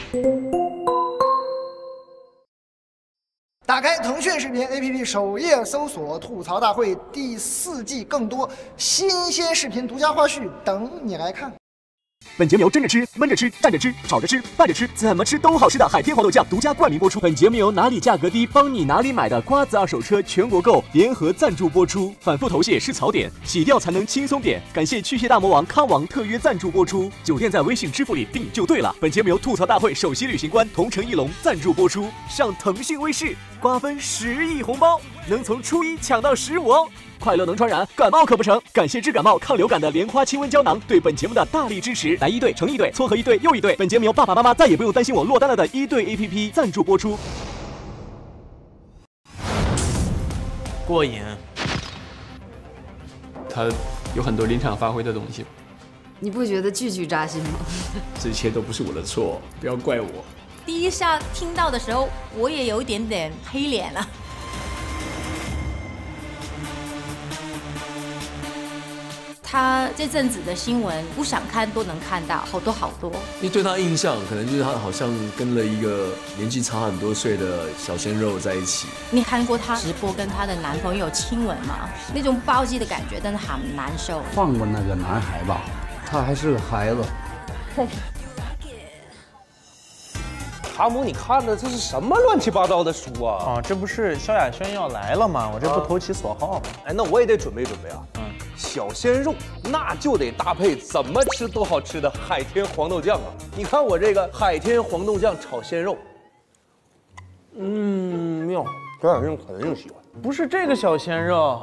打开腾讯视频 APP 首页搜索“吐槽大会”第4季，更多新鲜视频、独家花絮等你来看。 本节目由蒸着吃、焖着吃、蘸着吃、炒着吃、拌着吃，怎么吃都好吃的海天黄豆酱独家冠名播出。本节目由哪里价格低，帮你哪里买的瓜子二手车全国购联合赞助播出。反复头屑是槽点，洗掉才能轻松点。感谢去屑大魔王康王特约赞助播出。酒店在微信支付里订就对了。本节目由吐槽大会首席旅行官同城一龙赞助播出。上腾讯微视瓜分10亿红包，能从初1抢到15哦。快乐能传染，感冒可不成。感谢治感冒、抗流感的莲花清瘟胶囊对本节目的大力支持。来一对，成一对，撮合一对又一对。本节目由爸爸妈妈再也不用担心我落单了的一对 APP 赞助播出。 过瘾，他有很多临场发挥的东西。 你不觉得句句扎心吗？ 这一切都不是我的错，不要怪我。 第一下听到的时候，我也有一点点黑脸了。他这阵子的新闻，不想看都能看到，好多好多。 你对他印象可能就是他好像跟了一个年纪差很多岁的小鲜肉在一起。 你看过她直播跟她的男朋友亲吻吗？那种暴击的感觉真的很难受。 放过那个男孩吧，他还是个孩子。 蛤蟆，你看的这是什么乱七八糟的书啊？ 啊，这不是萧亚轩要来了吗？我这不投其所好吗？ 哎，那我也得准备准备啊。小鲜肉那就得搭配怎么吃都好吃的海天黄豆酱啊！你看我这个海天黄豆酱炒鲜肉，妙，小雅轩肯定喜欢。 不是这个小鲜肉，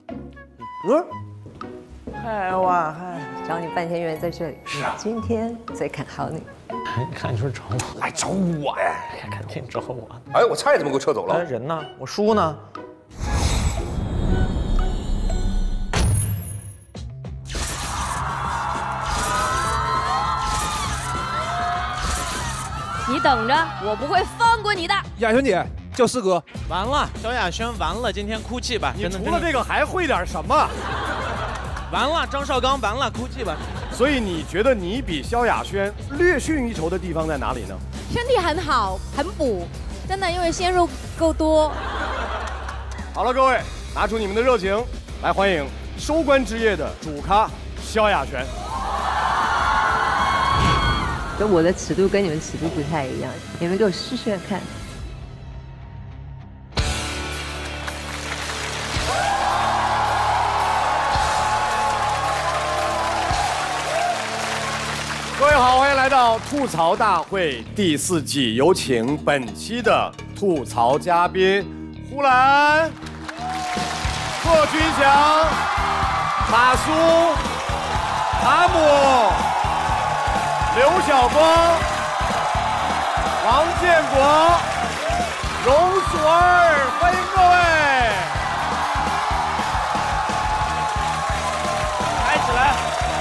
嗨哇嗨， 找你半天原来在这里。 是啊， 今天最看好你。 你看你说找我， 来找我呀？ 赶紧找我。 哎，我菜怎么给我撤走了？ 人呢？我书呢？ 你等着，我不会放过你的。 亚轩姐叫四哥。 完了，萧亚轩完了，今天哭泣吧。 你除了这个还会点什么？ 完了，张绍刚完了，哭泣吧。 所以你觉得你比萧亚轩略逊一筹的地方在哪里呢？ 身体很好，很补，真的，因为鲜肉够多。 好了，各位，拿出你们的热情，来欢迎收官之夜的主咖萧亚轩。 就我的尺度跟你们尺度不太一样，你们给我试试看。 各位好，欢迎来到吐槽大会第4季，有请本期的吐槽嘉宾呼兰、贺军翔、马苏、阿姆、刘晓光、王建国、容祖儿，欢迎各位！ 抬起来！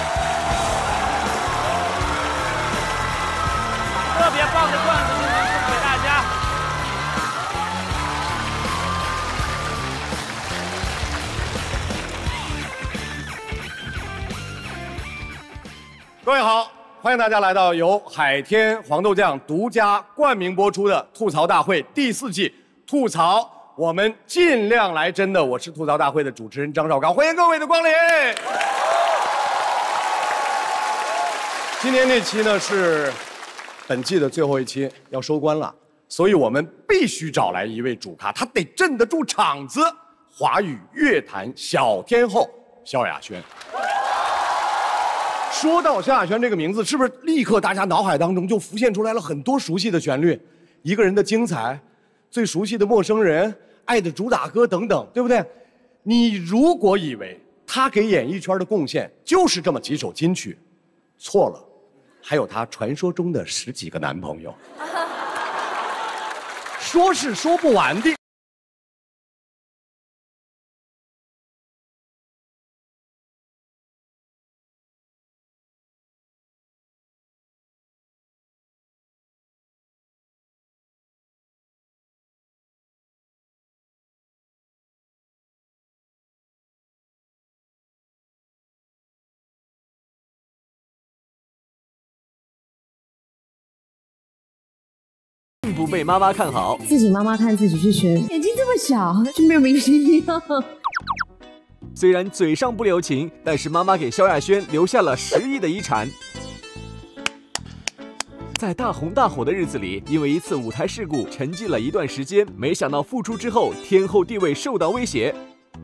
特别棒的段子今天送给大家。 各位好，欢迎大家来到由海天黄豆酱独家冠名播出的吐槽大会第4季，吐槽我们尽量来真的，我是吐槽大会的主持人张绍刚，欢迎各位的光临。今天这期呢是本季的最后一期，要收官了，所以我们必须找来一位主咖，他得镇得住场子，华语乐坛小天后萧亚轩。说到萧亚轩这个名字，是不是立刻大家脑海当中就浮现出来了很多熟悉的旋律？一个人的精彩，最熟悉的陌生人，爱的主打歌等等，对不对？你如果以为他给演艺圈的贡献就是这么几首金曲，错了，还有他传说中的10几个男朋友，说是说不完的。 不被妈妈看好。 自己妈妈看自己去学，眼睛这么小就没有明星一样。 虽然嘴上不留情，但是妈妈给萧亚轩留下了10亿的遗产。在大红大火的日子里，因为一次舞台事故沉寂了一段时间，没想到复出之后，天后地位受到威胁。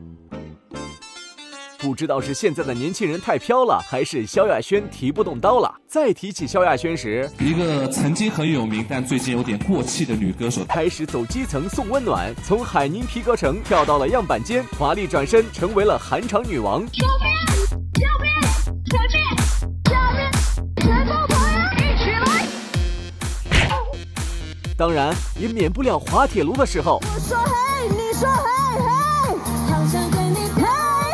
不知道是现在的年轻人太飘了，还是萧亚轩提不动刀了。再提起萧亚轩时， 一个曾经很有名但最近有点过气的女歌手， 开始走基层送温暖，从海宁皮革城跳到了样板间，华丽转身成为了韩场女王。当然也免不了滑铁卢的时候。 我说嘿，你说嘿嘿，好想跟你配。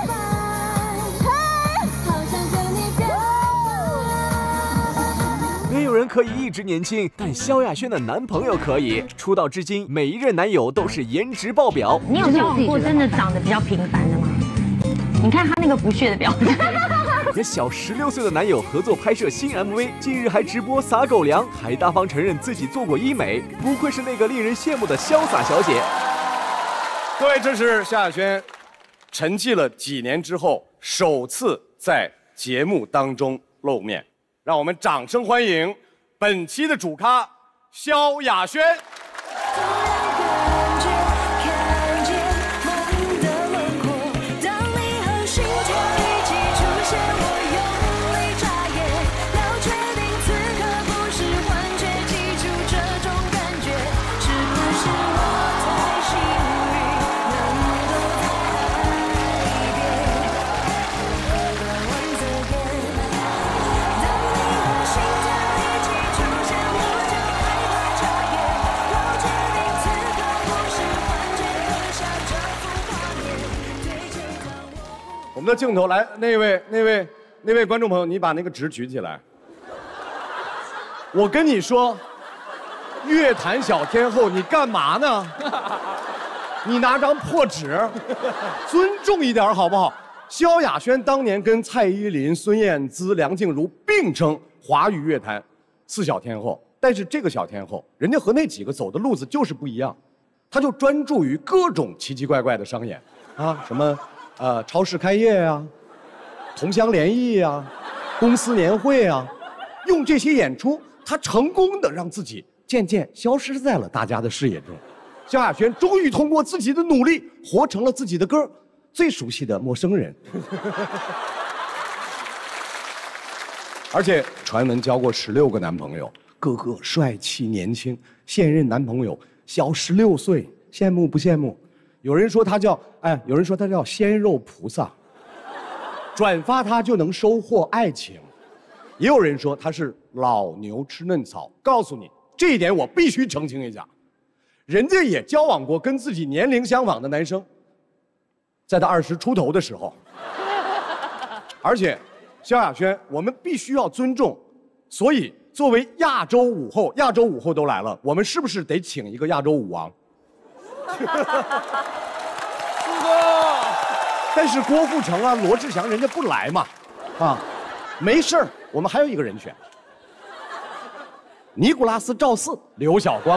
没有人可以一直年轻，但萧亚轩的男朋友可以。出道至今，每一任男友都是颜值爆表。 你有交往过真的长得比较平凡的吗？你看他那个不屑的表情。 和小16岁的男友合作拍摄新 MV， 近日还直播撒狗粮，还大方承认自己做过医美，不愧是那个令人羡慕的潇洒小姐。 各位，这是萧亚轩沉寂了几年之后首次在节目当中露面，让我们掌声欢迎本期的主咖萧亚轩。我们的镜头来，那位观众朋友，你把那个纸举起来。我跟你说，乐坛小天后，你干嘛呢？你拿张破纸，尊重一点好不好？萧亚轩当年跟蔡依林、孙燕姿、梁静茹并称华语乐坛4小天后，但是这个小天后，人家和那几个走的路子就是不一样，她就专注于各种奇奇怪怪的商演，啊，什么。超市开业啊，同乡联谊啊，公司年会啊，用这些演出，他成功的让自己渐渐消失在了大家的视野中。萧亚轩终于通过自己的努力，活成了自己的歌最熟悉的陌生人。而且传闻交过16个男朋友，个个帅气年轻，现任男朋友小16岁，羡慕不羡慕？有人说他叫鲜肉菩萨，转发他就能收获爱情；也有人说他是老牛吃嫩草。告诉你这一点，我必须澄清一下，人家也交往过跟自己年龄相仿的男生，在他20出头的时候。而且，萧亚轩，我们必须要尊重，所以作为亚洲舞后都来了，我们是不是得请一个亚洲舞王？但是郭富城啊、罗志祥人家不来嘛，啊，没事儿，我们还有一个人选，尼古拉斯赵四、刘晓光，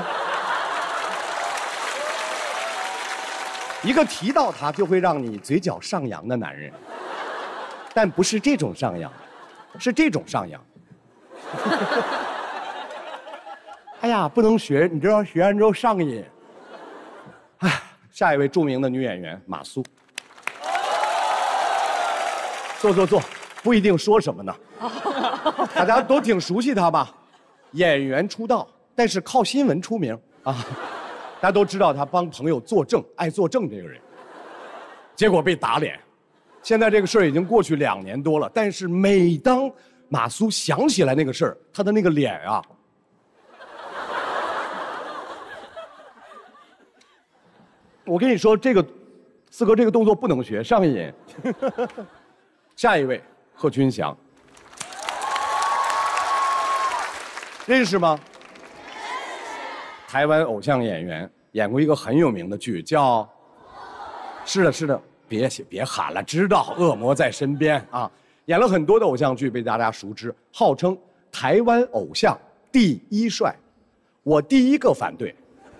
一个提到他就会让你嘴角上扬的男人，但不是这种上扬，是这种上扬。哎呀，不能学，你知道学完之后上瘾。哎，下一位著名的女演员马苏，坐，不一定说什么呢，大家都挺熟悉她吧？演员出道，但是靠新闻出名啊，大家都知道她帮朋友作证，爱作证这个人，结果被打脸。现在这个事儿已经过去2年多了，但是每当马苏想起来那个事儿，她的那个脸啊。我跟你说，这个四哥这个动作不能学，上瘾。下一位，贺军翔，认识吗？台湾偶像演员，演过一个很有名的剧，叫……是的，别喊了，知道《恶魔在身边》啊，演了很多的偶像剧，被大家熟知，号称台湾偶像第1帅。 我第一个反对。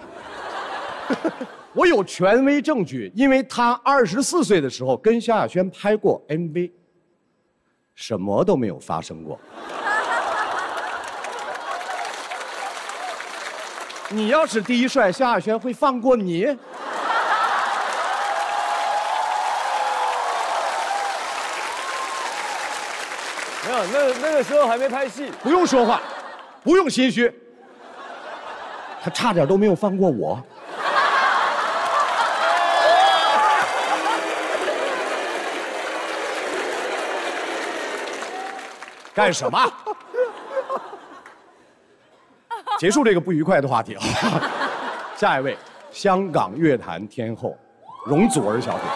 我有权威证据，因为他24岁的时候跟萧亚轩拍过 MV， 什么都没有发生过。你要是第一帅，萧亚轩会放过你？ 没有，那个时候还没拍戏。 不用说话，不用心虚。他差点都没有放过我。干什么？结束这个不愉快的话题啊！下一位，香港乐坛天后容祖儿小姐。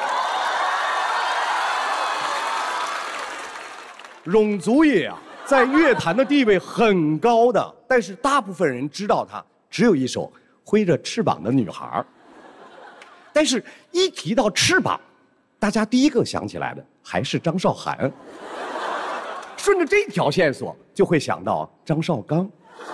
容祖儿啊，在乐坛的地位很高的，但是大部分人知道她只有一首《挥着翅膀的女孩》。但是，一提到翅膀，大家第一个想起来的还是张韶涵。顺着这条线索，就会想到张绍刚。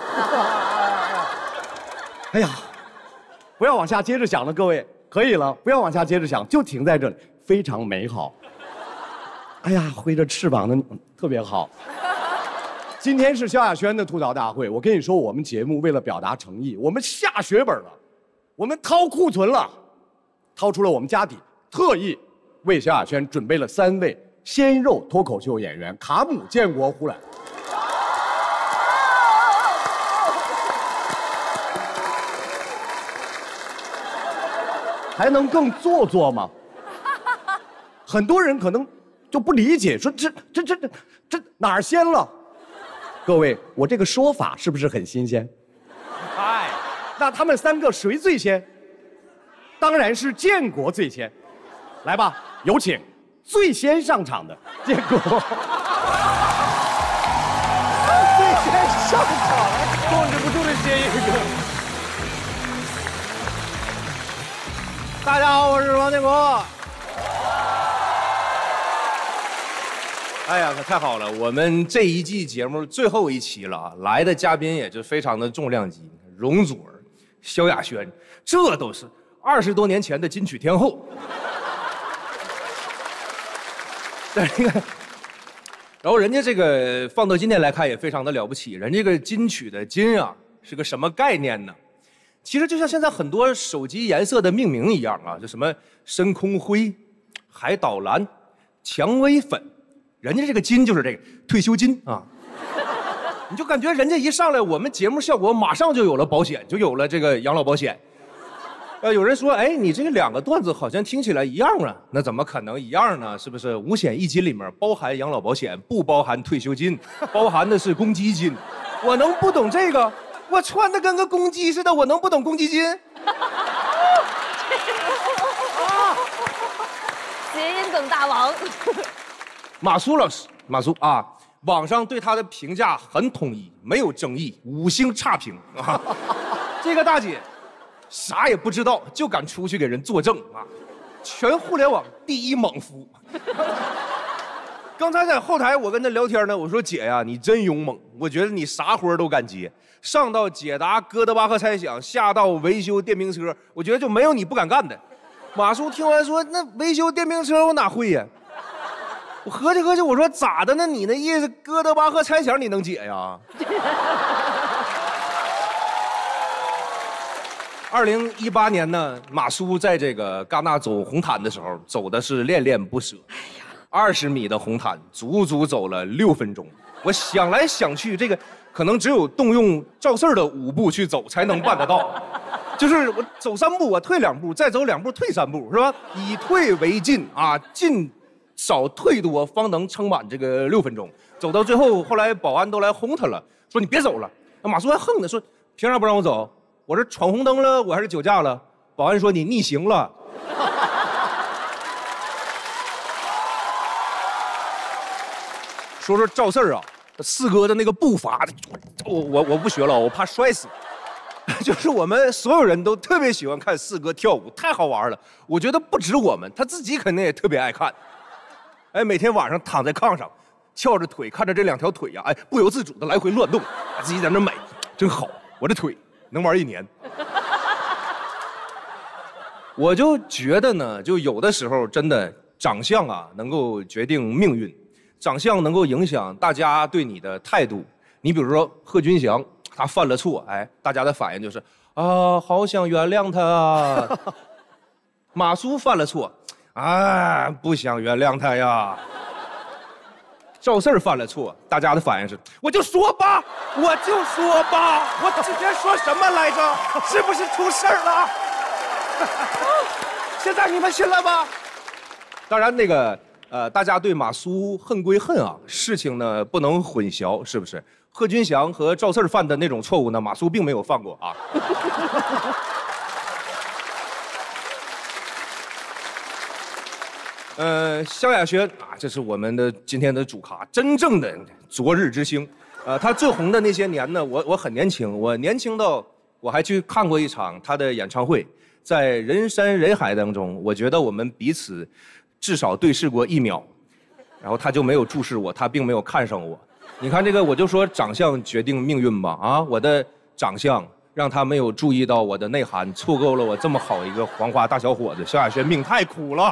哎呀，不要往下接着想了，各位，可以了，不要往下接着想，就停在这里，非常美好。哎呀，挥着翅膀的特别好。今天是萧亚轩的吐槽大会，我跟你说，我们节目为了表达诚意，我们下血本了，我们掏库存了，掏出了我们家底，特意为萧亚轩准备了3位鲜肉脱口秀演员卡姆、建国、呼兰。还能更做作吗？很多人可能就不理解，说这哪儿鲜了？各位，我这个说法是不是很新鲜？哎，那他们3个谁最鲜？当然是建国最鲜。来吧，有请最先上场的建国。 最先上场，控制不住的接一个。大家好，我是王建国。 哎呀，可太好了！我们这一季节目最后一期了啊，来的嘉宾也是非常的重量级，容祖儿、萧亚轩，这都是20多年前的金曲天后。但是你看，然后人家这个放到今天来看也非常的了不起，人这个金曲的金啊是个什么概念呢？其实就像现在很多手机颜色的命名一样啊，就什么深空灰、海岛蓝、蔷薇粉。人家这个金就是这个退休金啊，你就感觉人家一上来，我们节目效果马上就有了保险，就有了这个养老保险。有人说，哎，你这2个段子好像听起来一样啊，那怎么可能一样呢？是不是5险1金里面包含养老保险，不包含退休金，包含的是公积金？我能不懂这个？我穿的跟个公鸡似的，我能不懂公积金？ 谐音梗大王。 马苏老师，马苏啊，网上对他的评价很统一，没有争议，5星差评啊。这个大姐啥也不知道，就敢出去给人作证啊，全互联网第一猛夫。刚才在后台我跟她聊天呢，我说姐呀，你真勇猛，我觉得你啥活都敢接，上到解答哥德巴赫猜想，下到维修电瓶车，我觉得就没有你不敢干的。马叔听完说，那维修电瓶车我哪会呀？我合计合计，我说咋的呢？你那意思，哥德巴赫猜想你能解呀？2018年呢，马苏在这个戛纳走红毯的时候，走的是恋恋不舍。20米的红毯，足足走了6分钟。我想来想去，这个可能只有动用赵四儿的5步去走才能办得到。就是我走3步，我退2步，再走2步，退3步，是吧？以退为进啊，进少退多，方能撑满这个6分钟。走到最后，后来保安都来轰他了，说你别走了。那马苏还横呢，说凭啥不让我走？我这闯红灯了，我还是酒驾了？保安说你逆行了。说说赵四儿啊，四哥的那个步伐，我不学了，我怕摔死。就是我们所有人都特别喜欢看四哥跳舞，太好玩了。我觉得不止我们，他自己肯定也特别爱看。哎，每天晚上躺在炕上，翘着腿看着这2条腿呀，哎，不由自主的来回乱动，自己在那美，真好。我这腿能玩1年。我就觉得呢，就有的时候真的长相啊能够决定命运，长相能够影响大家对你的态度。你比如说贺军翔，他犯了错，哎，大家的反应就是啊，好想原谅他啊。马苏犯了错，啊，不想原谅他呀。赵四儿犯了错，大家的反应是，我就说吧，我之前说什么来着？是不是出事儿了？现在你们信了吗？当然，大家对马苏恨归恨啊，事情呢不能混淆，是不是？贺军翔和赵四儿犯的那种错误呢，马苏并没有犯过啊。萧亚轩啊，这是我们的今天的主咖，真正的昨日之星。他最红的那些年呢，我很年轻，我年轻到我还去看过一场他的演唱会，在人山人海当中，我觉得我们彼此至少对视过1秒，然后他就没有注视我，他并没有看上我。你看这个，我就说长相决定命运吧啊，我的长相让他没有注意到我的内涵，错过了我这么好一个黄花大小伙子。萧亚轩命太苦了。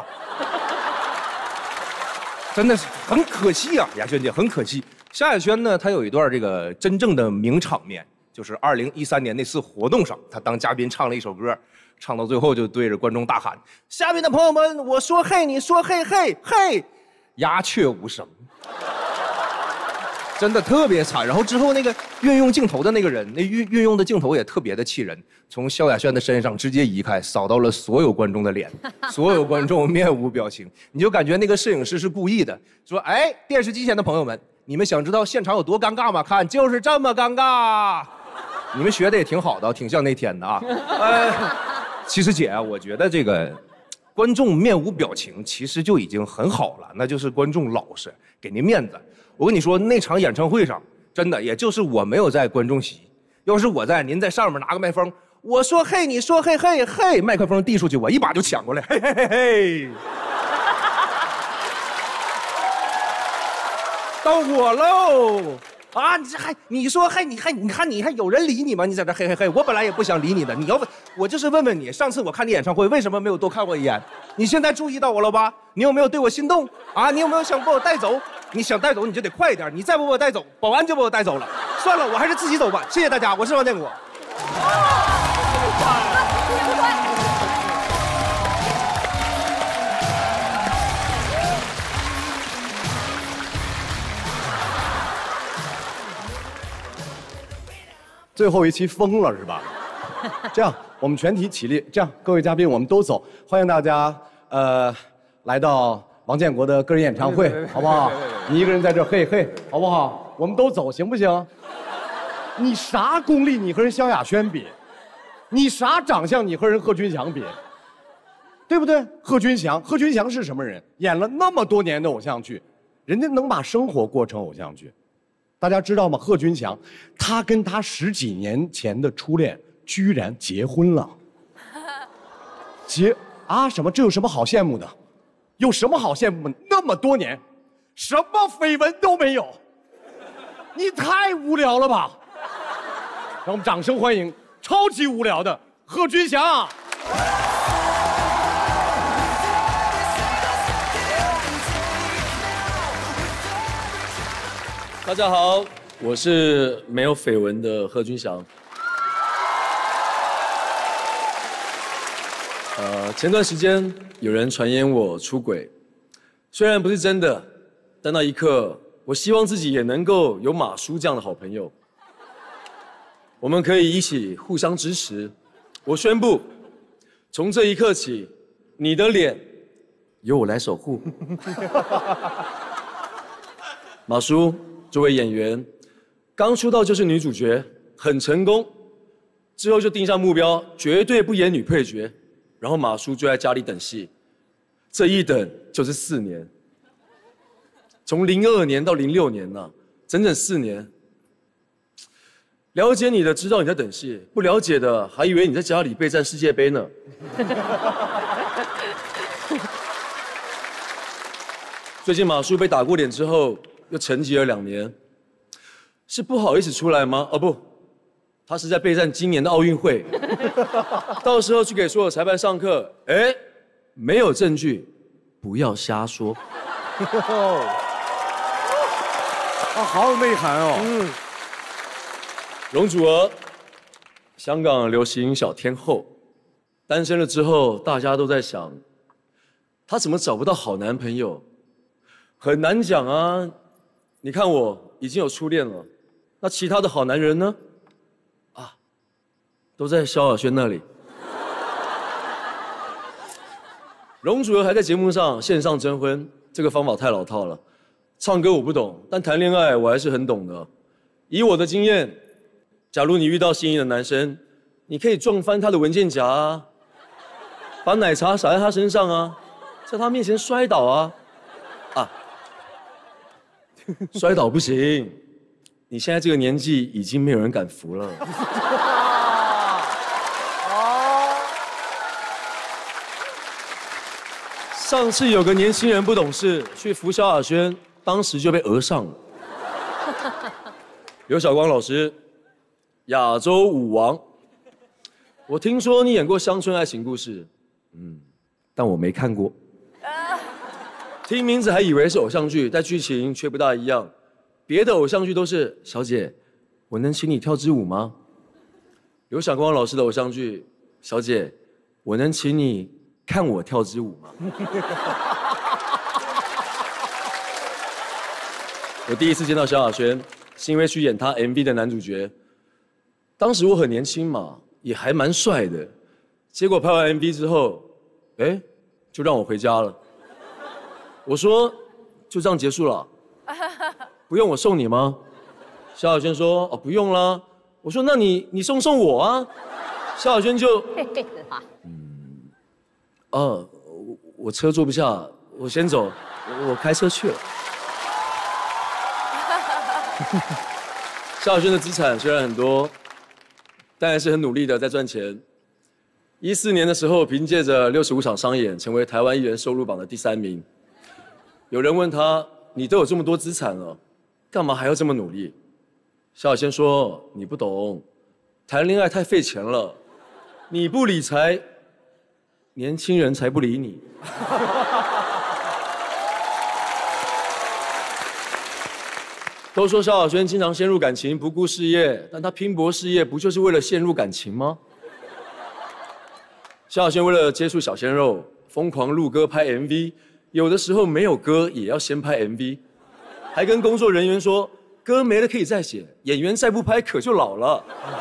真的是很可惜啊，亚轩姐很可惜。萧亚轩呢，她有一段这个真正的名场面，就是2013年那次活动上，她当嘉宾唱了一首歌，唱到最后就对着观众大喊：“下面的朋友们，我说嘿，你说嘿嘿嘿，鸦雀无声。”真的特别惨。然后之后那个运用镜头的那个人，那运用的镜头也特别的气人，从萧亚轩的身上直接移开，扫到了所有观众的脸，所有观众面无表情，你就感觉那个摄影师是故意的，说：“哎，电视机前的朋友们，你们想知道现场有多尴尬吗？看，就是这么尴尬。”你们学的也挺好的，挺像那天的啊。其实姐啊，我觉得这个观众面无表情其实就已经很好了，那就是观众老实，给您面子。我跟你说，那场演唱会上，真的也就是我没有在观众席，要是我在，您在上面拿个麦克风，我说嘿，你说嘿嘿嘿，麦克风递出去，我一把就抢过来，嘿嘿嘿嘿，到我喽！啊，你说嘿，你看你还有人理你吗？你在这嘿嘿嘿，我本来也不想理你的，你要问我就是问问你，上次我看你演唱会为什么没有多看我一眼？你现在注意到我了吧？你有没有对我心动啊？你有没有想把我带走？你想带走你就得快一点，你再不把我带走，保安就把我带走了。算了，我还是自己走吧。谢谢大家，我是王建国。 最后一期疯了是吧？这样，我们全体起立。这样，各位嘉宾，我们都走。欢迎大家，来到王建国的个人演唱会，好不好？你一个人在这嘿嘿，好不好？我们都走，行不行？你啥功力？你和人萧亚轩比？你啥长相？你和人贺军翔比？对不对？贺军翔是什么人？演了那么多年的偶像剧，人家能把生活过成偶像剧。大家知道吗？贺军翔，他跟他10几年前的初恋居然结婚了。什么？这有什么好羡慕的？有什么好羡慕的？那么多年，什么绯闻都没有，你太无聊了吧！让我们掌声欢迎超级无聊的贺军翔。 大家好，我是没有绯闻的贺军翔。前段时间有人传言我出轨，虽然不是真的，但那一刻，我希望自己也能够有马叔这样的好朋友，我们可以一起互相支持。我宣布，从这一刻起，你的脸由我来守护。马叔作为演员，刚出道就是女主角，很成功，之后就定下目标，绝对不演女配角。然后马叔就在家里等戏，这一等就是4年，从02年到06年呢，整整4年。了解你的知道你在等戏，不了解的还以为你在家里备战世界杯呢。最近马叔被打过脸之后，又沉寂了2年，是不好意思出来吗？哦不， 他是在备战今年的奥运会，到时候去给所有裁判上课。哎，没有证据，不要瞎说。 啊，好有内涵哦。 容祖儿，香港流行小天后，单身了之后，大家都在想，她怎么找不到好男朋友？很难讲啊。你看我已经有初恋了，那其他的好男人呢？都在萧亚轩那里。容祖儿还在节目上线上征婚，这个方法太老套了。唱歌我不懂，但谈恋爱我还是很懂的。以我的经验，假如你遇到心仪的男生，你可以撞翻他的文件夹啊，把奶茶洒在他身上啊，在他面前摔倒啊，摔倒不行，你现在这个年纪已经没有人敢扶了。上次有个年轻人不懂事，去扶萧亚轩，当时就被讹上了。刘晓光老师，亚洲舞王，我听说你演过乡村爱情故事，但我没看过。听名字还以为是偶像剧，但剧情却不大一样。别的偶像剧都是小姐，我能请你跳支舞吗？刘晓光老师的偶像剧，小姐，我能请你看我跳支舞吗？我第一次见到萧亚轩，是因为去演她 MV 的男主角。当时我很年轻嘛，也还蛮帅的。结果拍完 MV 之后，就让我回家了。我说，就这样结束了，不用我送你吗？萧亚轩说，不用啦。我说，那你送我啊？萧亚轩就，我车坐不下，我先走，我开车去了。萧亚轩的资产虽然很多，但还是很努力的在赚钱。14年的时候，凭借着65场商演，成为台湾艺人收入榜的第3名。有人问他：“你都有这么多资产了，干嘛还要这么努力？”萧亚轩说：“你不懂，谈恋爱太费钱了，你不理财，年轻人才不理你。”都说萧亚轩经常陷入感情，不顾事业，但他拼搏事业，不就是为了陷入感情吗？萧亚轩为了接触小鲜肉，疯狂录歌拍 MV， 有的时候没有歌也要先拍 MV， 还跟工作人员说歌没了可以再写，演员再不拍可就老了。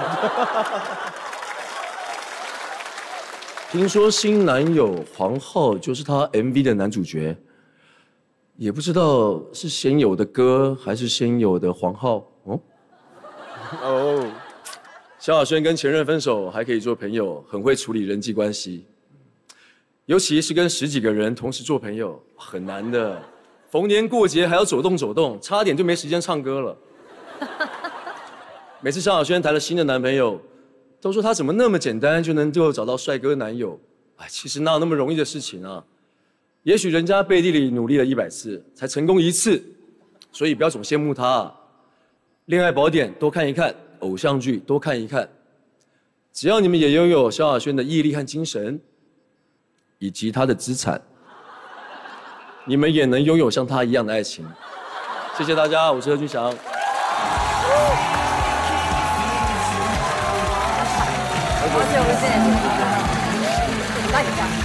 听说新男友黄浩就是他 MV 的男主角。也不知道是先有的歌还是先有的黄浩哦。萧亚轩跟前任分手还可以做朋友，很会处理人际关系，尤其是跟10几个人同时做朋友，很难的。逢年过节还要走动走动，差点就没时间唱歌了。每次萧亚轩谈了新的男朋友，都说他怎么那么简单就能够找到帅哥男友？其实哪有那么容易的事情啊？也许人家背地里努力了100次，才成功1次，所以不要总羡慕他。恋爱宝典多看一看，偶像剧多看一看，只要你们也拥有萧亚轩的毅力和精神，以及他的资产，你们也能拥有像他一样的爱情。谢谢大家，我是何俊祥。 好久不见，那你讲。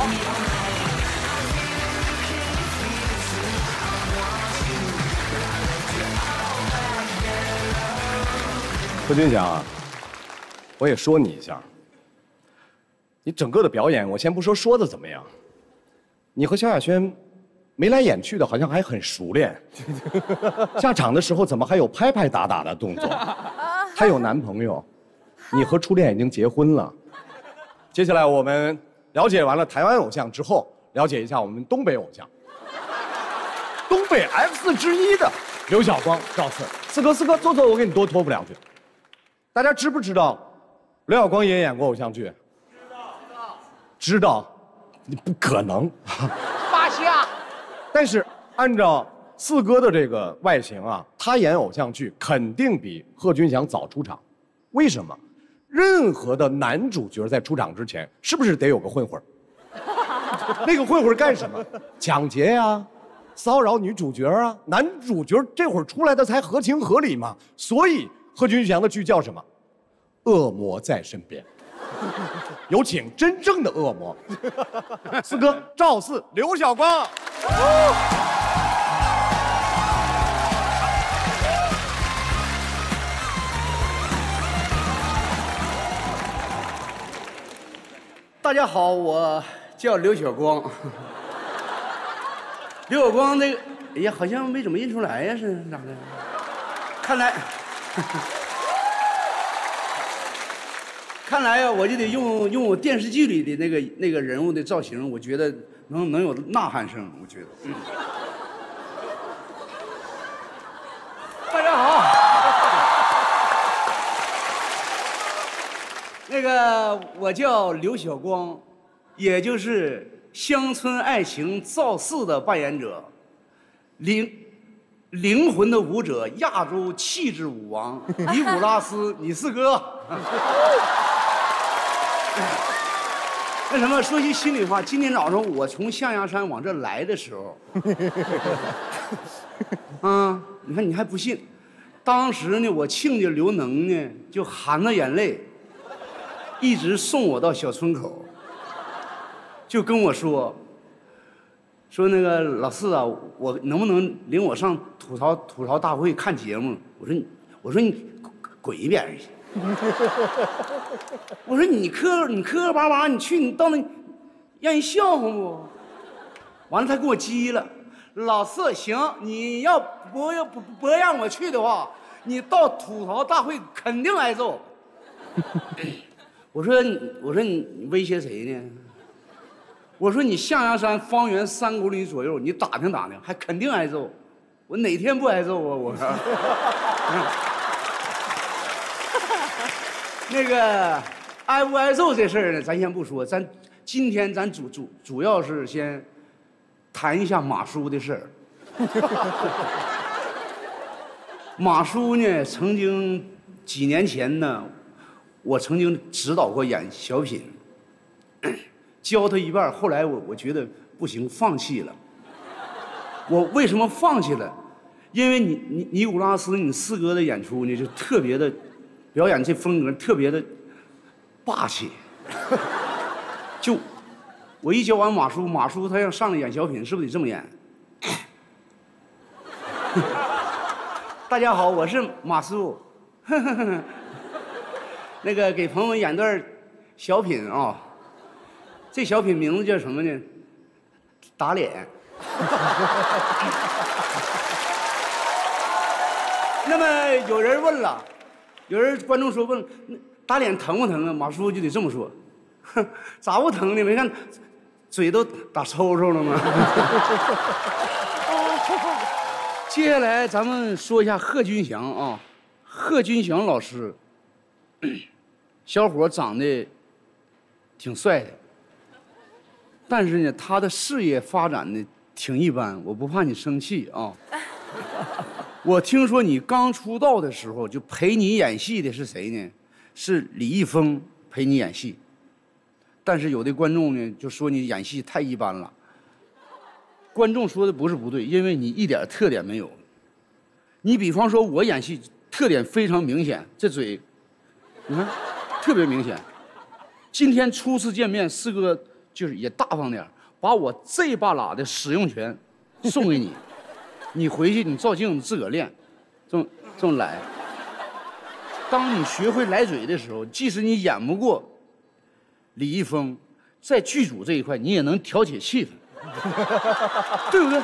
何军翔啊，我也说你一下，你整个的表演，我先不说的怎么样，你和萧亚轩眉来眼去的，好像还很熟练。下场的时候怎么还有拍拍打打的动作？她有男朋友，你和初恋已经结婚了。接下来我们了解完了台湾偶像之后，了解一下我们东北偶像，东北 F4之一的刘晓光、赵四。四哥，坐，我给你多托付2句。大家知不知道刘晓光也演过偶像剧？知道，你不可能。 八下。 但是按照四哥的这个外形啊，他演偶像剧肯定比贺军翔早出场。为什么？ 任何的男主角在出场之前，是不是得有个混混？那个混混干什么？抢劫呀，骚扰女主角啊。男主角这会儿出来的才合情合理嘛。所以贺军翔的剧叫什么？恶魔在身边。有请真正的恶魔，四哥赵四、刘晓光。 大家好，我叫刘晓光。刘晓光那个，哎呀，好像没怎么认出来呀，是咋的？看来呀，我就得用我电视剧里的那个人物的造型，我觉得能有呐喊声，我觉得。大家好。那个我叫刘晓光，也就是《乡村爱情》赵四的扮演者，灵魂的舞者，亚洲气质舞王尼古拉斯，你四哥。那什么，说句心里话，今天早上我从象牙山往这来的时候，你看你还不信，当时呢，我亲家刘能呢就含着眼泪，一直送我到小村口，就跟我说那个老四啊，我能不能领我上吐槽大会看节目？我说你滚一边去。我说你磕磕巴巴，你去你到那让人笑话不？完了他给我急了，老四行，你要不让我去的话，你到吐槽大会肯定挨揍。我说你威胁谁呢？我说你象牙山方圆3公里左右，你打听打听，还肯定挨揍。我哪天不挨揍啊？我说。那个挨不挨揍这事儿呢，咱先不说，今天咱主要是先谈一下马叔的事儿。马叔呢，曾经几年前呢，我曾经指导过演小品，教他一半，后来我觉得不行，放弃了。我为什么放弃了？因为尼古拉斯你四哥的演出呢，就特别的。表演这风格特别的霸气，就我一教完马叔他要上来演小品，是不是得这么演？大家好，我是马叔，那个给朋友们演段小品啊，这小品名字叫什么呢？打脸。那么有人问了。有人观众说问打脸疼不疼啊？马叔就得这么说，哼，咋不疼呢？没看嘴都打抽抽了吗？接下来咱们说一下贺军翔啊，贺军翔老师，小伙长得挺帅的，但是呢，他的事业发展的挺一般，我不怕你生气啊。我听说你刚出道的时候就陪你演戏的是谁呢？是李易峰陪你演戏。但是有的观众呢就说你演戏太一般了。观众说的不是不对，因为你一点特点没有。你比方说我演戏特点非常明显，这嘴，你看特别明显。今天初次见面，四哥就是也大方点，把我这把拉的使用权送给你。你回去你照镜子自个儿练，这么来。当你学会来嘴的时候，即使你演不过李易峰，在剧组这一块你也能调节气氛，对不对？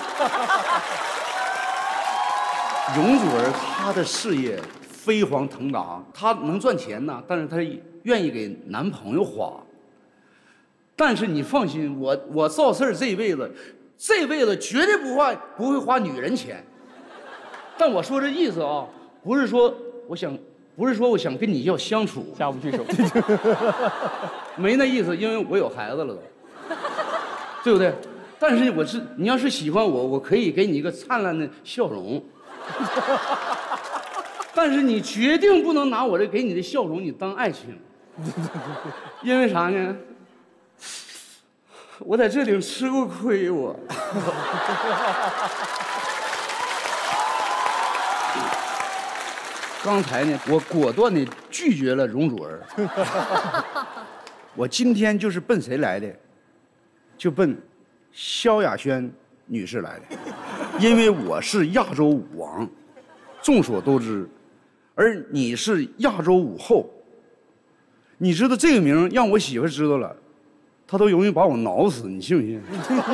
容祖儿她的事业飞黄腾达，她能赚钱呐，但是她愿意给男朋友花。但是你放心，我赵四儿这一辈子绝对不会花女人钱。但我说这意思啊，不是说我想跟你要相处， 下不去手， 没那意思，因为我有孩子了都，对不对？但是你要是喜欢我，我可以给你一个灿烂的笑容。但是你决定不能拿我这给你的笑容你当爱情， 因为啥呢？我在这里吃过亏，我。刚才呢，我果断地拒绝了容祖儿。我今天就是奔谁来的？就奔萧亚轩女士来的，因为我是亚洲舞王，众所周知，而你是亚洲舞后。你知道这个名让我媳妇知道了，她都容易把我挠死，你信不信？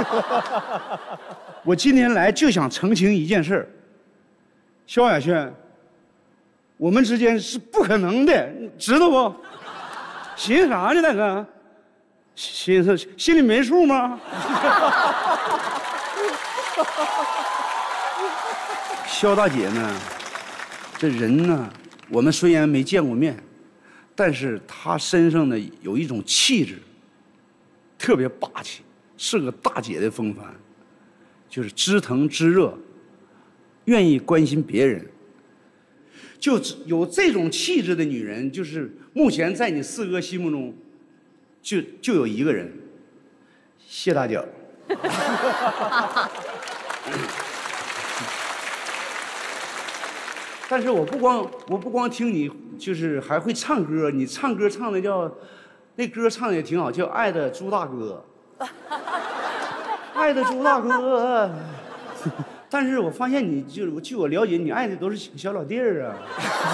我今天来就想澄清一件事，萧亚轩，我们之间是不可能的，知道不？寻思啥呢，大哥？寻思心里没数吗？萧大姐呢，这人呢，我们虽然没见过面，但是她身上呢有一种气质，特别霸气，是个大姐的风范，就是知疼知热，愿意关心别人。就有这种气质的女人，就是目前在你四哥心目中，就有一个人，谢大脚。但是我不光听你，就是还会唱歌。你唱歌唱的叫，那歌唱的也挺好，叫《爱的猪大哥》。爱的猪大哥。但是我发现你据我了解，你爱的都是小老弟儿啊。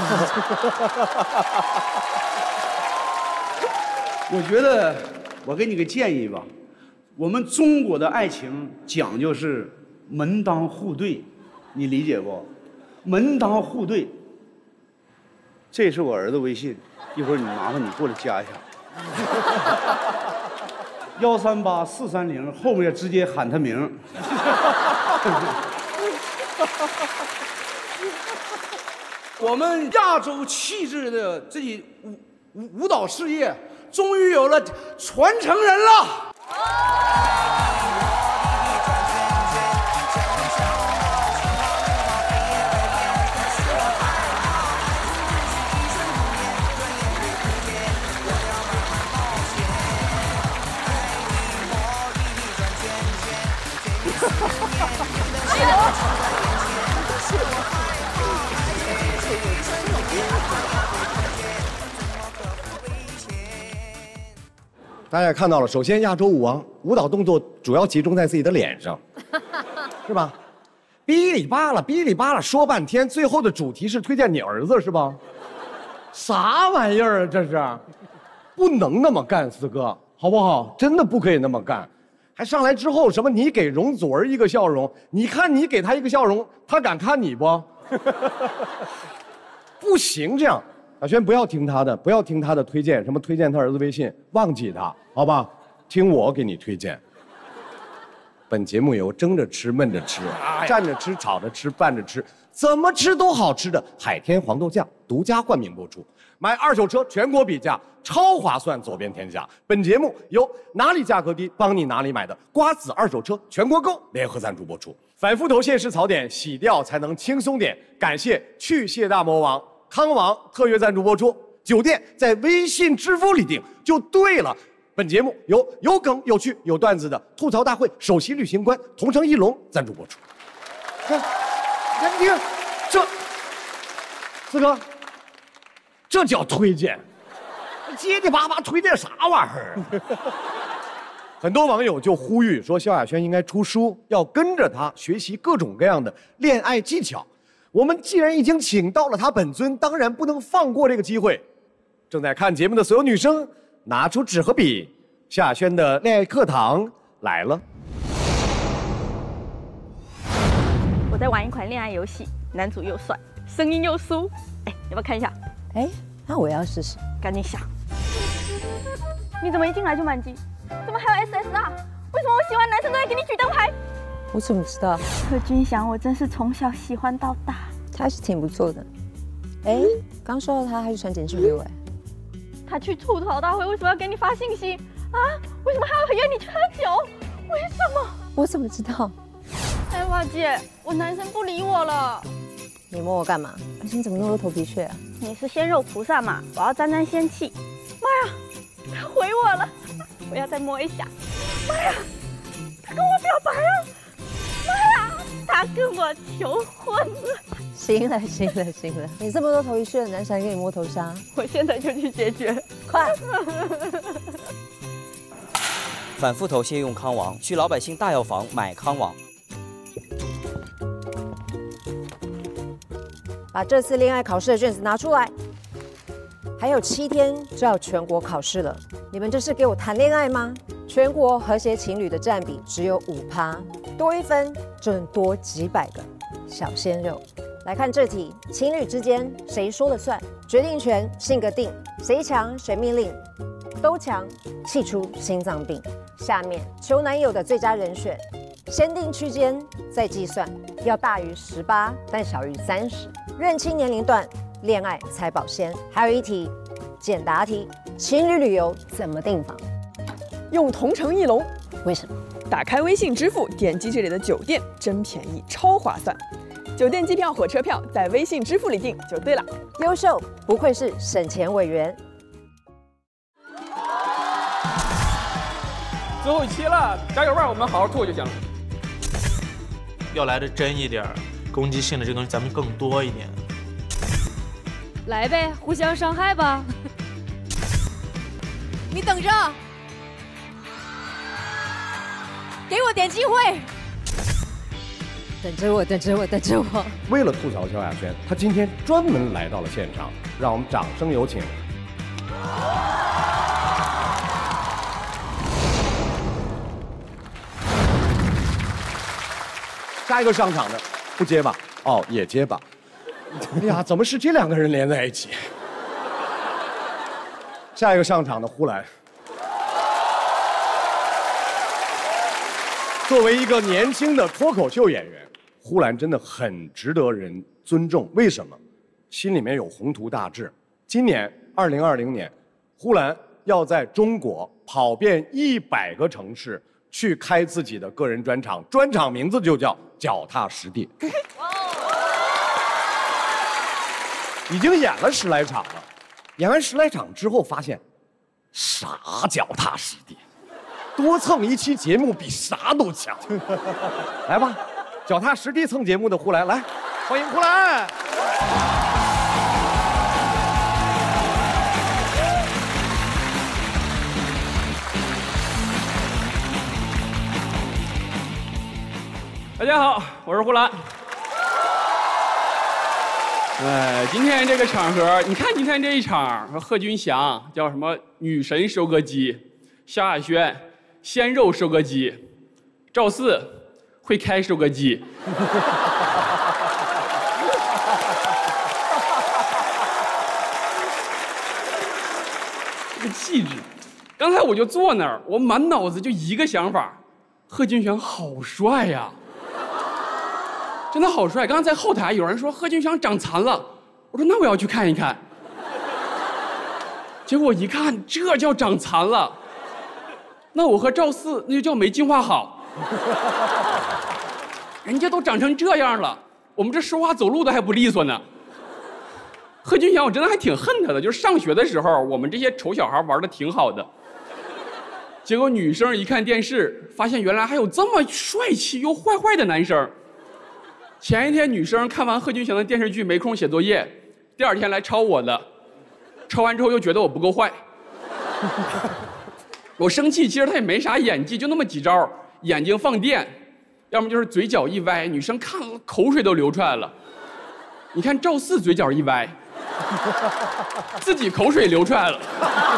我觉得我给你个建议吧，我们中国的爱情讲究是门当户对，你理解不？门当户对。这是我儿子微信，一会儿麻烦你过来加一下。138-430，后面直接喊他名。我们亚洲气质的这舞蹈事业，终于有了传承人了。 大家也看到了，首先亚洲舞王舞蹈动作主要集中在自己的脸上，是吧？哔哩吧啦哔哩吧啦说半天，最后的主题是推荐你儿子是吧？啥玩意儿啊这是？不能那么干，四哥，好不好？真的不可以那么干。还上来之后什么你给容祖儿一个笑容，你看你给他一个笑容，他敢看你不？不行这样。小轩不要听他的，不要听他的推荐，什么推荐他儿子微信，忘记他，好吧？听我给你推荐。本节目由蒸着吃、焖着吃、蘸着吃、炒着吃、拌着吃，怎么吃都好吃的海天黄豆酱独家冠名播出。买二手车全国比价，超划算，走遍天下。本节目由哪里价格低，帮你哪里买的瓜子二手车全国购联合赞助播出。反复头屑是槽点，洗掉才能轻松点。感谢去屑大魔王康王特约赞助播出，酒店在微信支付里订就对了。本节目由有梗有趣有段子的吐槽大会首席旅行官同城一龙赞助播出。看，你看，这四哥，这叫推荐，结结巴巴推荐啥玩意儿？很多网友就呼吁说，萧亚轩应该出书，要跟着他学习各种各样的恋爱技巧。我们既然已经请到了他本尊，当然不能放过这个机会。正在看节目的所有女生，拿出纸和笔，萧亚轩的恋爱课堂来了。 我在玩一款恋爱游戏，男主又帅，声音又酥。哎，要不要看一下？ 哎，那我也要试试。 赶紧想。你怎么一进来就满级？怎么还有 SS 啊？为什么我喜欢男生都要给你举灯牌？ 我怎么知道？ 贺军翔，我真是从小喜欢到大。 他是挺不错的。哎，刚说到他就传简讯给我哎。 他去吐槽大会为什么要给你发信息啊？为什么还要约你去喝酒？为什么？ 我怎么知道？ 哎，哇姐，我男生不理我了。 你摸我干嘛？而且你怎么那么多头皮屑啊？ 你是鲜肉菩萨嘛，我要沾沾仙气。 妈呀，他回我了，我要再摸一下。妈呀，他跟我表白了！妈呀，他跟我求婚了！ 行了，你这么多头一绪的男神给你摸头杀， 我现在就去解决， 快！ 反复头屑用康王，去老百姓大药房买康王。 把这次恋爱考试的卷子拿出来。还有7天就要全国考试了，你们这是给我谈恋爱吗？全国和谐情侣的占比只有5%，多1分就能多几百个小鲜肉。来看这题，情侣之间谁说了算？决定权性格定，谁强谁命令，都强气出心脏病。下面求男友的最佳人选，先定区间再计算，要大于18，但小于30，认清年龄段。恋爱才保鲜。还有一题，简答题：情侣旅游怎么订房？ 用同城艺龙。 为什么？ 打开微信支付，点击这里的酒店，真便宜，超划算。酒店、机票、火车票在微信支付里订就对了。 优秀，不愧是省钱委员。 最后一期了，加油吧，我们好好吐就行了。 要来的真一点，攻击性的这个东西咱们更多一点。 来呗，互相伤害吧。 你等着，给我点机会。 等着我。 为了吐槽萧亚轩，他今天专门来到了现场，让我们掌声有请。下一个上场的不接吧？哦，也接吧。哎呀，怎么是这2个人连在一起？下一个上场的呼兰，作为一个年轻的脱口秀演员，呼兰真的很值得人尊重。为什么？心里面有宏图大志。今年2020年，呼兰要在中国跑遍100个城市，去开自己的个人专场，专场名字就叫《脚踏实地》。已经演了10来场了，演完10来场之后发现，啥脚踏实地，多蹭一期节目比啥都强。来吧，脚踏实地蹭节目的呼兰，来，欢迎呼兰。 大家好，我是呼兰。今天这个场合，你看今天这一场，贺军翔叫什么女神收割机，萧亚轩鲜肉收割机，赵四会开收割机。这个气质，刚才我就坐那儿，我满脑子就一个想法，贺军翔好帅呀！真的好帅！刚刚在后台有人说贺军翔长残了，我说那我要去看一看。结果一看，这叫长残了，那我和赵四那就叫没进化好。人家都长成这样了，我们这说话走路都还不利索呢。贺军翔我真的还挺恨他的，就是上学的时候我们这些丑小孩玩的挺好的，结果女生一看电视，发现原来还有这么帅气又坏的男生。前一天女生看完贺军翔的电视剧没空写作业，第2天来抄我的，抄完之后又觉得我不够坏。我生气，其实他也没啥演技，就那么几招，眼睛放电，要么就是嘴角一歪，女生看了口水都流出来了。你看赵四嘴角一歪，自己口水流出来了。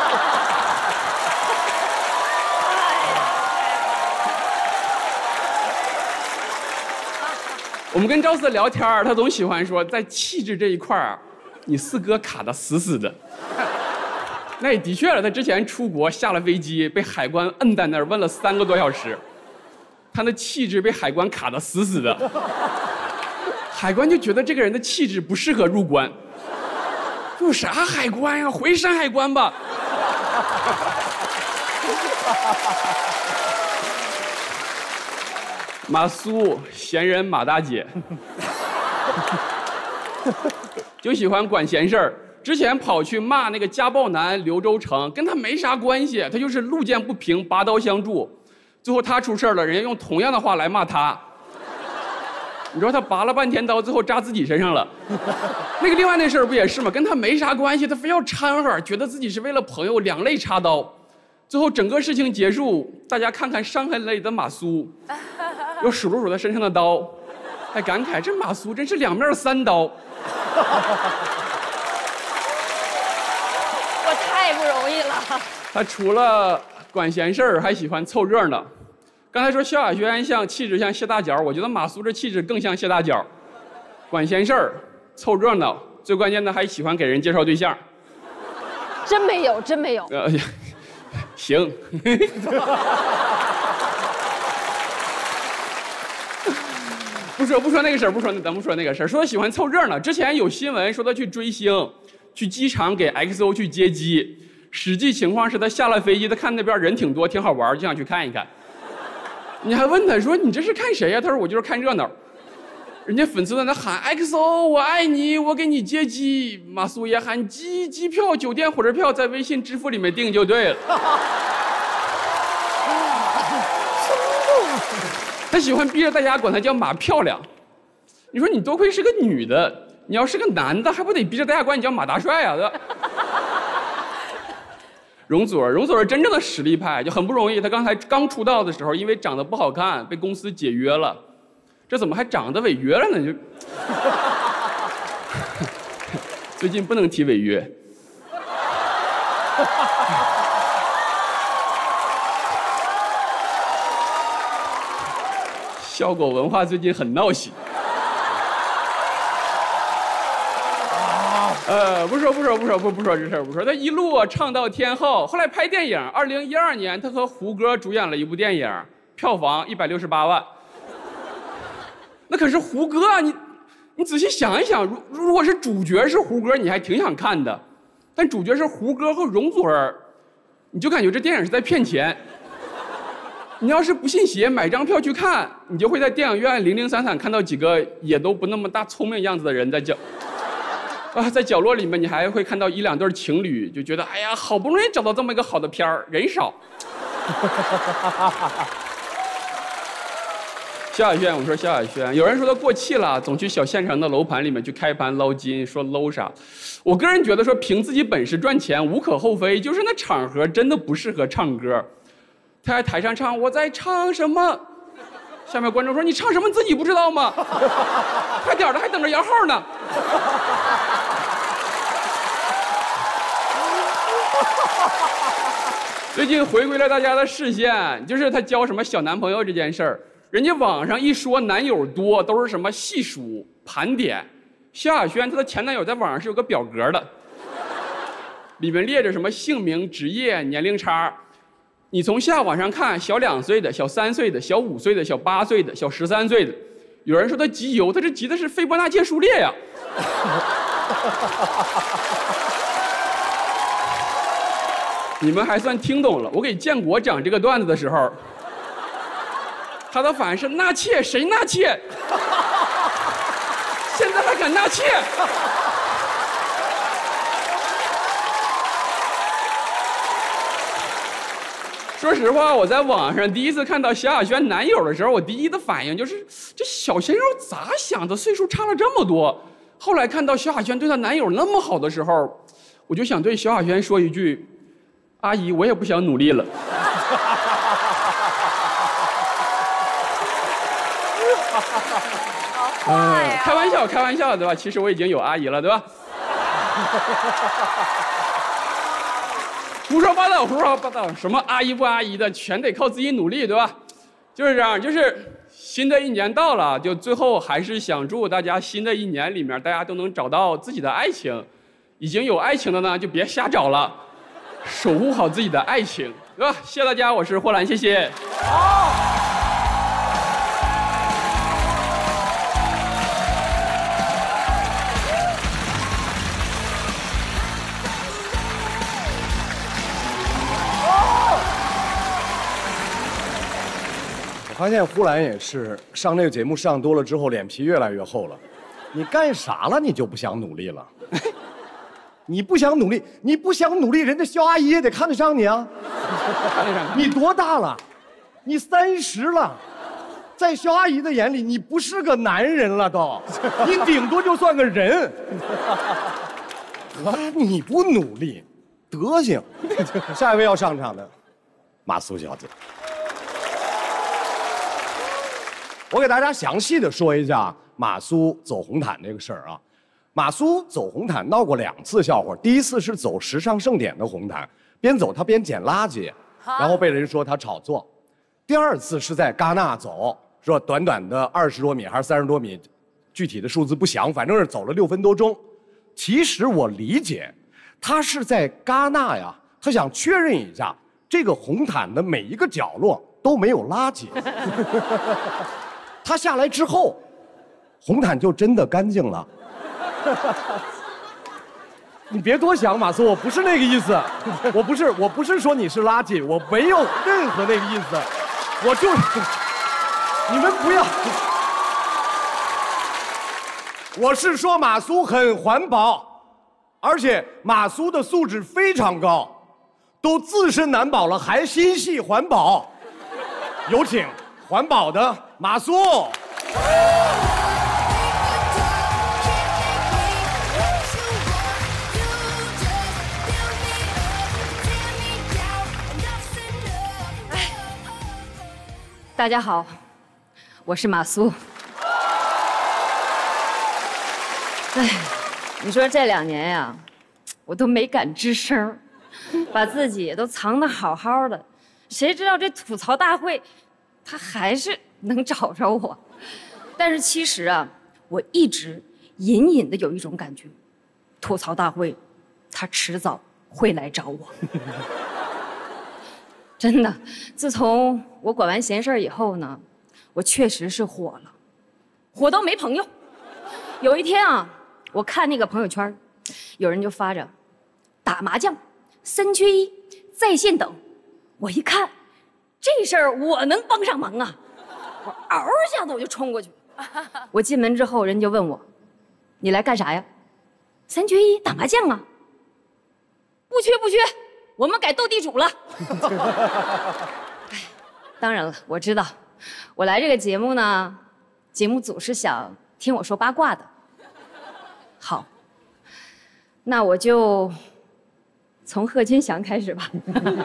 我们跟赵四聊天，他总喜欢说，在气质这一块儿，你四哥卡得死死的。那也的确了，他之前出国下了飞机，被海关摁在那儿问了3个多小时，他的气质被海关卡得死死的。海关就觉得这个人的气质不适合入关。入啥海关呀？回山海关吧。马苏，闲人马大姐，就喜欢管闲事儿， 之前跑去骂那个家暴男刘周成，跟他没啥关系，他就是路见不平拔刀相助。最后他出事了，人家用同样的话来骂他。你说他拔了半天刀，最后扎自己身上了。那个另外那事儿不也是吗？跟他没啥关系，他非要掺和，觉得自己是为了朋友两肋插刀。最后整个事情结束，大家看看伤痕累累的马苏，又数了数他身上的刀，还感慨这马苏真是两面3刀。 我太不容易了。 他除了管闲事儿，还喜欢凑热闹。刚才说萧亚轩气质像谢大脚，我觉得马苏这气质更像谢大脚，管闲事儿，凑热闹，最关键的还喜欢给人介绍对象。 真没有，真没有。 行。不说那个事儿，咱不说那个事儿。说他喜欢凑热闹，之前有新闻说他去追星，去机场给 XO 去接机，实际情况是他下了飞机，他看那边人挺多，挺好玩，就想去看一看。你还问他说你这是看谁呀？他说我就是看热闹。人家粉丝在那喊 XO 我爱你，我给你接机。马苏也喊机票、酒店、火车票在微信支付里面订就对了。他喜欢逼着大家管他叫马漂亮。你说你多亏是个女的，你要是个男的，还不得逼着大家管你叫马大帅啊？对吧？容祖儿是真正的实力派，就很不容易。他刚出道的时候，因为长得不好看，被公司解约了。这怎么还长得违约了呢？就最近不能提违约。笑果文化最近很闹心。不说这事儿，不说。他一路唱到天后，后来拍电影。2012年，他和胡歌主演了一部电影，票房168万。那可是胡歌啊！你仔细想一想，如果是主角是胡歌，你还挺想看的，但主角是胡歌和容祖儿，你就感觉这电影是在骗钱。你要是不信邪，买张票去看，你就会在电影院零零散散看到几个也都不那么大聪明样子的人在角落里面，你还会看到1、2对情侣，就觉得哎呀，好不容易找到这么一个好的片儿，人少。萧亚轩，我说萧亚轩，有人说他过气了，总去小县城的楼盘里面去开盘捞金，说搂啥？我个人觉得说凭自己本事赚钱无可厚非，就是那场合真的不适合唱歌。他在台上唱我在唱什么，下面观众说你唱什么自己不知道吗？快点的，还等着摇号呢。最近回归了大家的视线，就是他交什么小男朋友这件事儿。人家网上一说男友多，都是什么细数盘点。萧亚轩她的前男友在网上是有个表格的，里面列着什么姓名、职业、年龄差。你从下往上看，小2岁的、小3岁的、小5岁的、小8岁的、小13岁的。有人说他集邮，他这集的是斐波那契数列呀。你们还算听懂了。我给建国讲这个段子的时候，他的反应是纳妾，谁纳妾？现在还敢纳妾？说实话，我在网上第一次看到萧亚轩男友的时候，我第一的反应就是这小鲜肉咋想的？岁数差了这么多。后来看到萧亚轩对她男友那么好的时候，我就想对萧亚轩说一句：“阿姨，我也不想努力了。”开玩笑，对吧？其实我已经有阿姨了，对吧？胡说八道，什么阿姨不阿姨的，全得靠自己努力，对吧？就是这样，就是新的一年到了，就最后还是想祝大家新的一年里面，大家都能找到自己的爱情。已经有爱情的呢，就别瞎找了，守护好自己的爱情，对吧？谢谢大家，我是霍兰，谢谢。好。 我发现呼兰也是上这个节目上多了之后，脸皮越来越厚了。你干啥了？你就不想努力了？ 你不想努力，你不想努力，人家肖阿姨也得看得上你啊。你多大了？你30了，在肖阿姨的眼里，你不是个男人了都，你顶多就算个人。你不努力，德行。下一位要上场的，马苏小姐。我给大家详细的说一下马苏走红毯这个事儿啊。马苏走红毯闹过2次笑话，第一次是走时尚盛典的红毯，边走他边捡垃圾，然后被人说他炒作。第2次是在戛纳走，说短短的20多米还是30多米，具体的数字不详，反正是走了6分多钟。其实我理解，他是在戛纳呀，他想确认一下这个红毯的每一个角落都没有垃圾。他下来之后，红毯就真的干净了。你别多想，马苏，我不是那个意思，我不是说你是垃圾，我没有任何那个意思，我就你们不要，我是说马苏很环保，而且马苏的素质非常高，都自身难保了还心系环保，有请环保的马苏。 大家好，我是马苏。哎，你说这2年呀，我都没敢吱声，把自己都藏得好好的，谁知道这吐槽大会，他还是能找着我。但是其实啊，我一直隐隐的有一种感觉，吐槽大会，他迟早会来找我。真的，自从我管完闲事儿以后呢，我确实是火了，火到没朋友。有一天啊，我看那个朋友圈，有人就发着打麻将3缺1在线等，我一看，这事儿我能帮上忙啊，我嗷一下子我就冲过去。我进门之后，人就问我，你来干啥呀？3缺1打麻将啊？不缺，我们改斗地主了。当然了，我知道，我来这个节目呢，节目组是想听我说八卦的。好，那我就从贺军翔开始吧。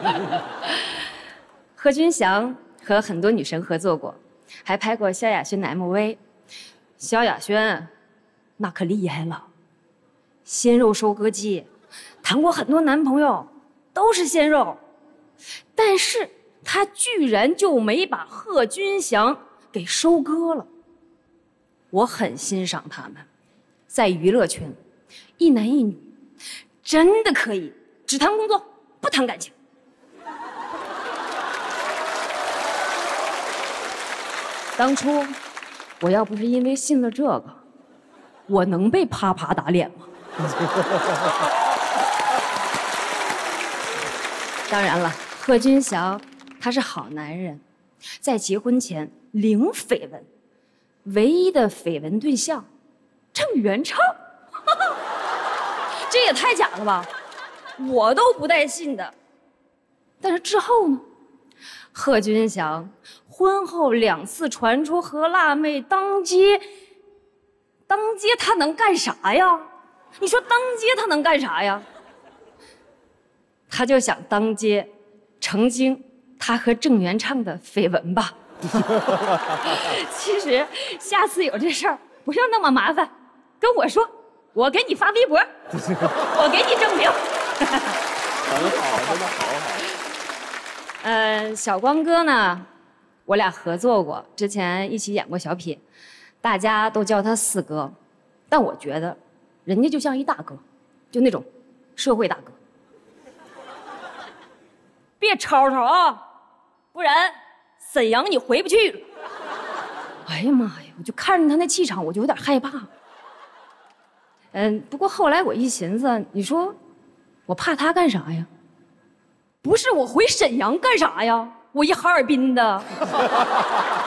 贺军翔和很多女神合作过，还拍过萧亚轩的 MV。萧亚轩那可厉害了，鲜肉收割机，谈过很多男朋友，都是鲜肉，但是她居然就没把贺军翔给收割了。我很欣赏他们，在娱乐圈，一男一女，真的可以只谈工作，不谈感情。当初我要不是因为信了这个，我能被啪啪打脸吗？当然了，贺军翔他是好男人，在结婚前零绯闻，唯一的绯闻对象郑元畅，这也太假了吧，我都不带信的。但是之后呢，贺军翔婚后2次传出和辣妹当街他能干啥呀？你说当街他能干啥呀？他就想当街澄清他和郑元畅的绯闻吧。其实下次有这事儿不要那么麻烦，跟我说，我给你发微博，我给你证明。 很好，真的好好。 小光哥呢，我俩合作过，之前一起演过小品，大家都叫他4哥，但我觉得人家就像一大哥，就那种社会大哥。别吵吵啊，不然沈阳你回不去了。哎呀妈呀，我就看着他那气场，我就有点害怕。不过后来我一寻思，你说我怕他干啥呀？不是我回沈阳干啥呀？我一哈尔滨的。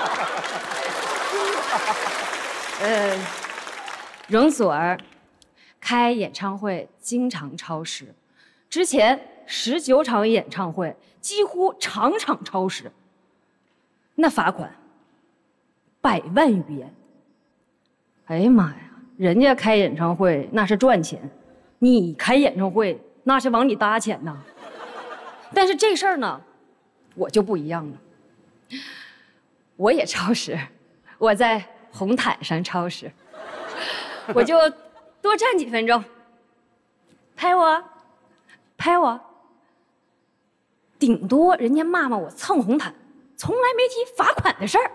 容祖儿开演唱会经常超时，之前19场演唱会几乎场场超时，那罚款100万余元。哎呀妈呀，人家开演唱会那是赚钱，你开演唱会那是往里搭钱呐。但是这事儿呢，我就不一样了，我也超时，我在红毯上超时，我就多站几分钟，拍我，拍我，顶多人家骂骂我蹭红毯，从来没提罚款的事儿，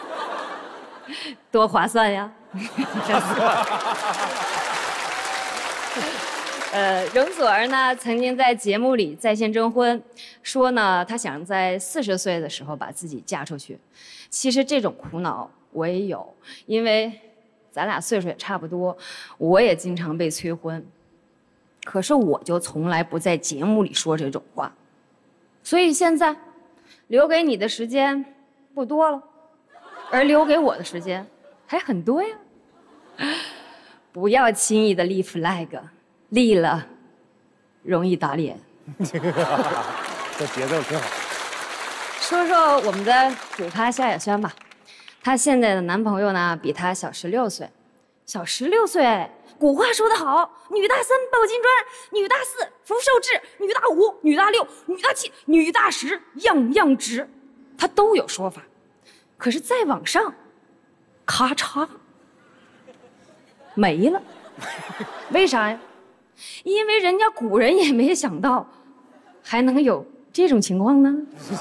多划算呀！容祖儿呢，曾经在节目里在线征婚，说呢，她想在40岁的时候把自己嫁出去。其实这种苦恼我也有，因为咱俩岁数也差不多，我也经常被催婚。可是我就从来不在节目里说这种话，所以现在留给你的时间不多了，而留给我的时间还很多呀。不要轻易的立 flag， 立了容易打脸。 这节奏挺好。 说说我们的主咖萧亚轩吧，她现在的男朋友呢比她小16岁，小16岁。古话说得好，女大3抱金砖，女大4福寿至，女大5女大6女大7女大10样样值，她都有说法。可是再往上，咔嚓没了，为啥呀？因为人家古人也没想到还能有这种情况呢。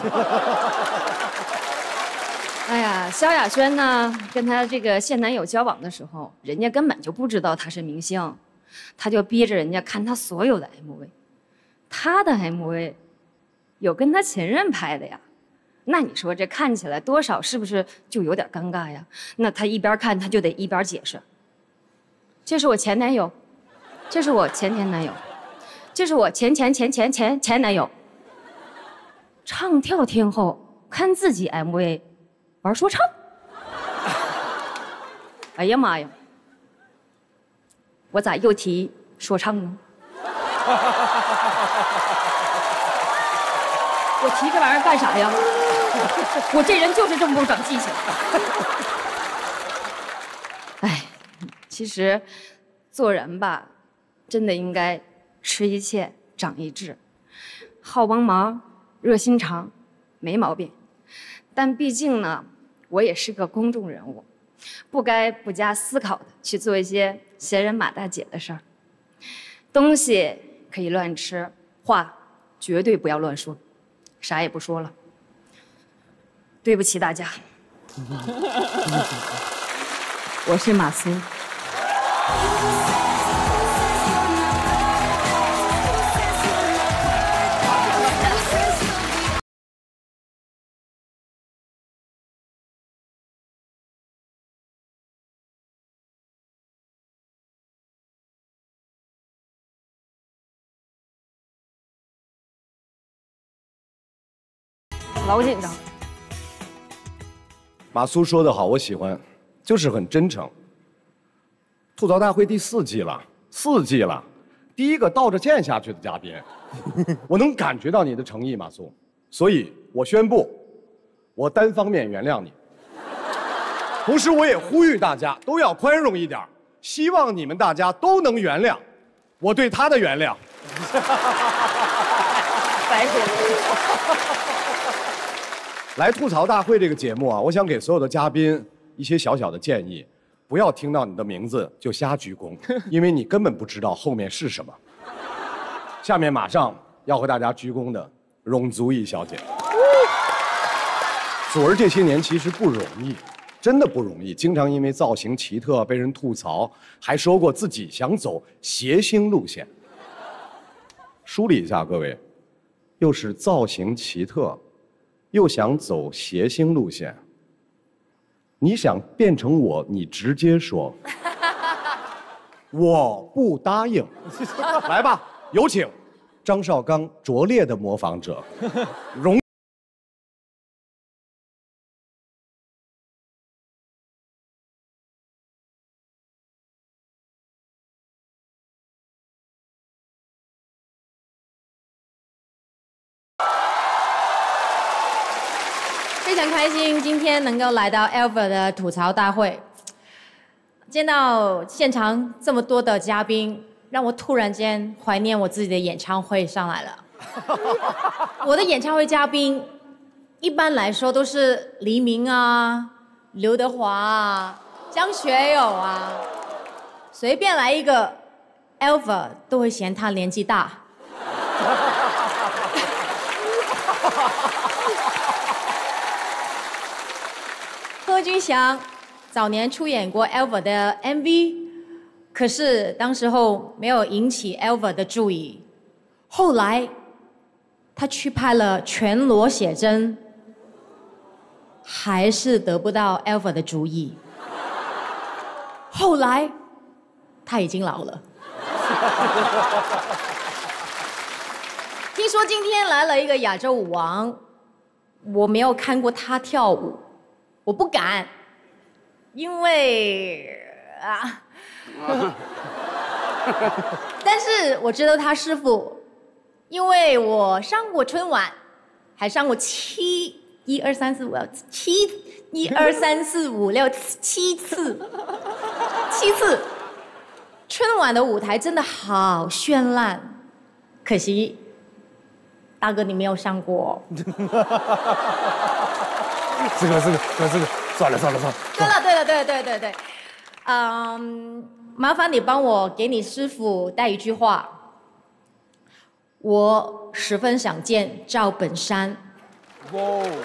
哎呀，萧亚轩呢，跟她这个现男友交往的时候，人家根本就不知道他是明星，他就逼着人家看他所有的 MV， 他的 MV 有跟他前任拍的呀，那你说这看起来多少是不是就有点尴尬呀？那他一边看他就得一边解释，这是我前男友，这是我前男友，这是我前男友，唱跳天后看自己 MV。玩说唱，哎呀妈呀！我咋又提说唱呢？我提这玩意儿干啥呀？我这人就是这么不长记性。哎，其实做人吧，真的应该吃一堑长一智，好帮忙，热心肠，没毛病。但毕竟呢，我也是个公众人物，不该不加思考的去做一些闲人马大姐的事儿。东西可以乱吃，话绝对不要乱说，啥也不说了。对不起大家，我是马苏。老紧张。 马苏说得好，我喜欢，就是很真诚。吐槽大会第4季了，4季了，第一个道着歉下去的嘉宾，我能感觉到你的诚意，马苏，所以我宣布，我单方面原谅你。同时，我也呼吁大家都要宽容一点，希望你们大家都能原谅我对他的原谅。 白说。 来吐槽大会这个节目啊，我想给所有的嘉宾一些小小的建议，不要听到你的名字就瞎鞠躬，因为你根本不知道后面是什么。下面马上要和大家鞠躬的容祖儿小姐。祖儿这些年其实不容易，真的不容易，经常因为造型奇特被人吐槽，还说过自己想走谐星路线。梳理一下各位，又是造型奇特。又想走谐星路线，你想变成我，你直接说，我不答应。来吧，有请张绍刚拙劣的模仿者，容。 非常开心今天能够来到 Alpha 的吐槽大会，见到现场这么多的嘉宾，让我突然间怀念我自己的演唱会上来了。我的演唱会嘉宾一般来说都是黎明啊、刘德华啊、张学友啊，随便来一个 Alpha 都会嫌他年纪大。贺军翔早年出演过 Alpha 的 MV， 可是当时候没有引起 Alpha 的注意。后来他去拍了全裸写真，还是得不到 Alpha 的注意。后来他已经老了。听说今天来了一个亚洲舞王，我没有看过他跳舞，我不敢，因为但是我知道他师傅，因为我上过春晚，还上过7次。春晚的舞台真的好绚烂，可惜大哥你没有上过。 这个，算了。 对，麻烦你帮我给你师傅带一句话，我十分想见赵本山。哇！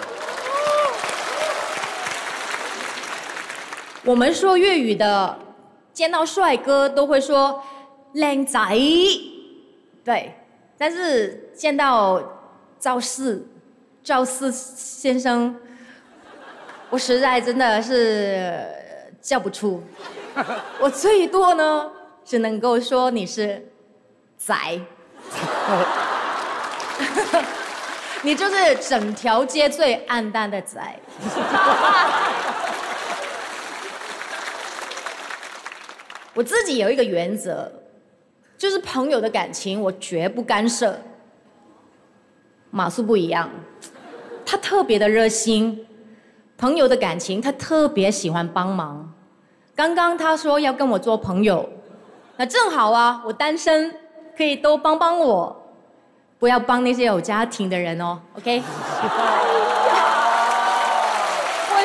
我们说粤语的，见到帅哥都会说靚仔，对，但是见到赵四先生，我实在真的是叫不出，我最多呢只能够说你是仔，你就是整条街最暗淡的仔。我自己有一个原则，就是朋友的感情我绝不干涉。马谡不一样，他特别的热心，朋友的感情他特别喜欢帮忙。刚刚他说要跟我做朋友，那正好啊，我单身，可以多帮帮我，不要帮那些有家庭的人哦 ，OK？ 我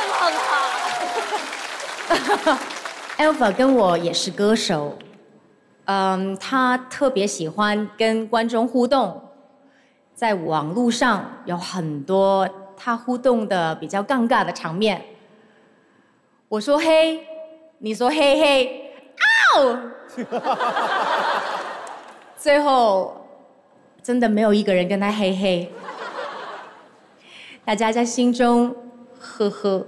冤枉他。 Alpha 跟我也是歌手，他特别喜欢跟观众互动，在网络上有很多他互动的比较尴尬的场面。我说嘿，你说嘿嘿，嗷！最后真的没有一个人跟他嘿嘿，大家在心中呵呵。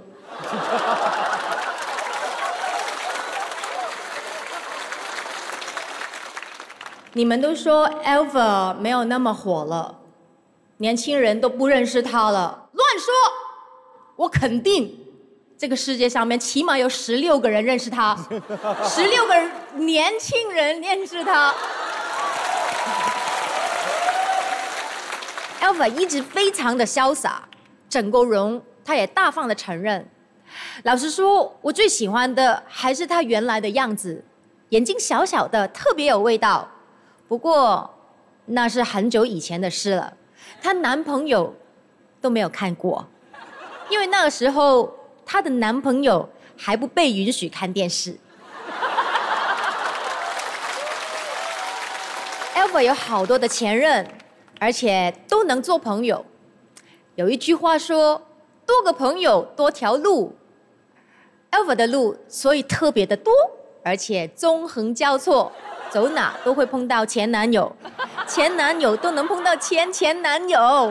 你们都说 Alpha 没有那么火了，年轻人都不认识他了，乱说！我肯定，这个世界上面起码有16个人认识他，16个年轻人认识他。Alpha 一直非常的潇洒，整个容他也大方的承认。老实说，我最喜欢的还是他原来的样子，眼睛小小的，特别有味道。不过，那是很久以前的事了，她男朋友都没有看过，因为那个时候她的男朋友还不被允许看电视。Alpha 有好多的前任，而且都能做朋友。有一句话说，多个朋友多条路。Alpha 的路所以特别的多，而且纵横交错。走哪都会碰到前男友，前男友都能碰到前男友。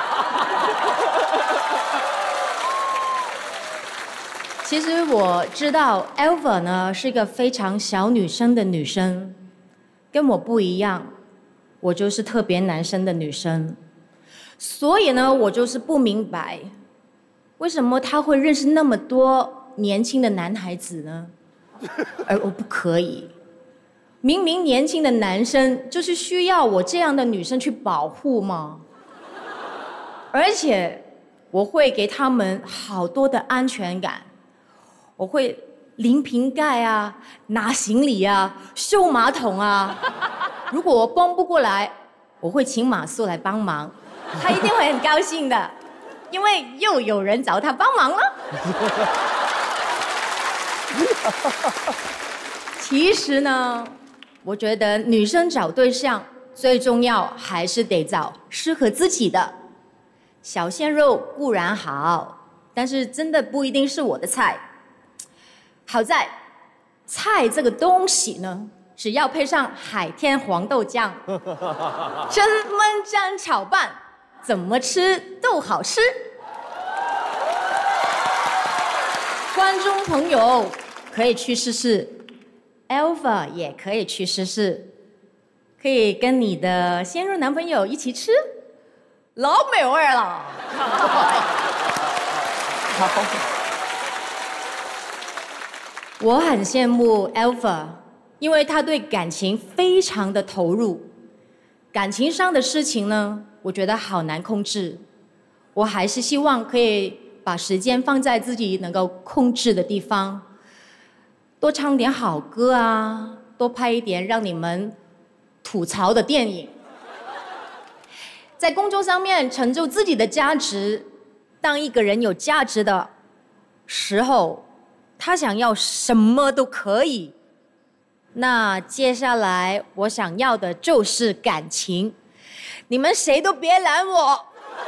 其实我知道 Alpha 呢是一个非常小女生的女生，跟我不一样，我就是特别男生的女生，所以呢我就是不明白，为什么他会认识那么多年轻的男孩子呢？而我不可以。明明年轻的男生就是需要我这样的女生去保护吗？而且我会给他们好多的安全感，我会拎瓶盖啊，拿行李啊，修马桶啊。如果我帮不过来，我会请马谡来帮忙，他一定会很高兴的，因为又有人找他帮忙了。其实呢，我觉得女生找对象最重要还是得找适合自己的。小鲜肉固然好，但是真的不一定是我的菜。好在菜这个东西呢，只要配上海天黄豆酱，蒸焖蘸炒拌，怎么吃都好吃。观众朋友可以去试试 ，Alpha 也可以去试试，可以跟你的鲜肉男朋友一起吃，老美味了。我很羡慕 Alpha， 因为他对感情非常的投入。感情上的事情呢，我觉得好难控制。我还是希望可以把时间放在自己能够控制的地方，多唱点好歌啊，多拍一点让你们吐槽的电影。在工作上面成就自己的价值。当一个人有价值的时候，他想要什么都可以。那接下来我想要的就是感情，你们谁都别拦我。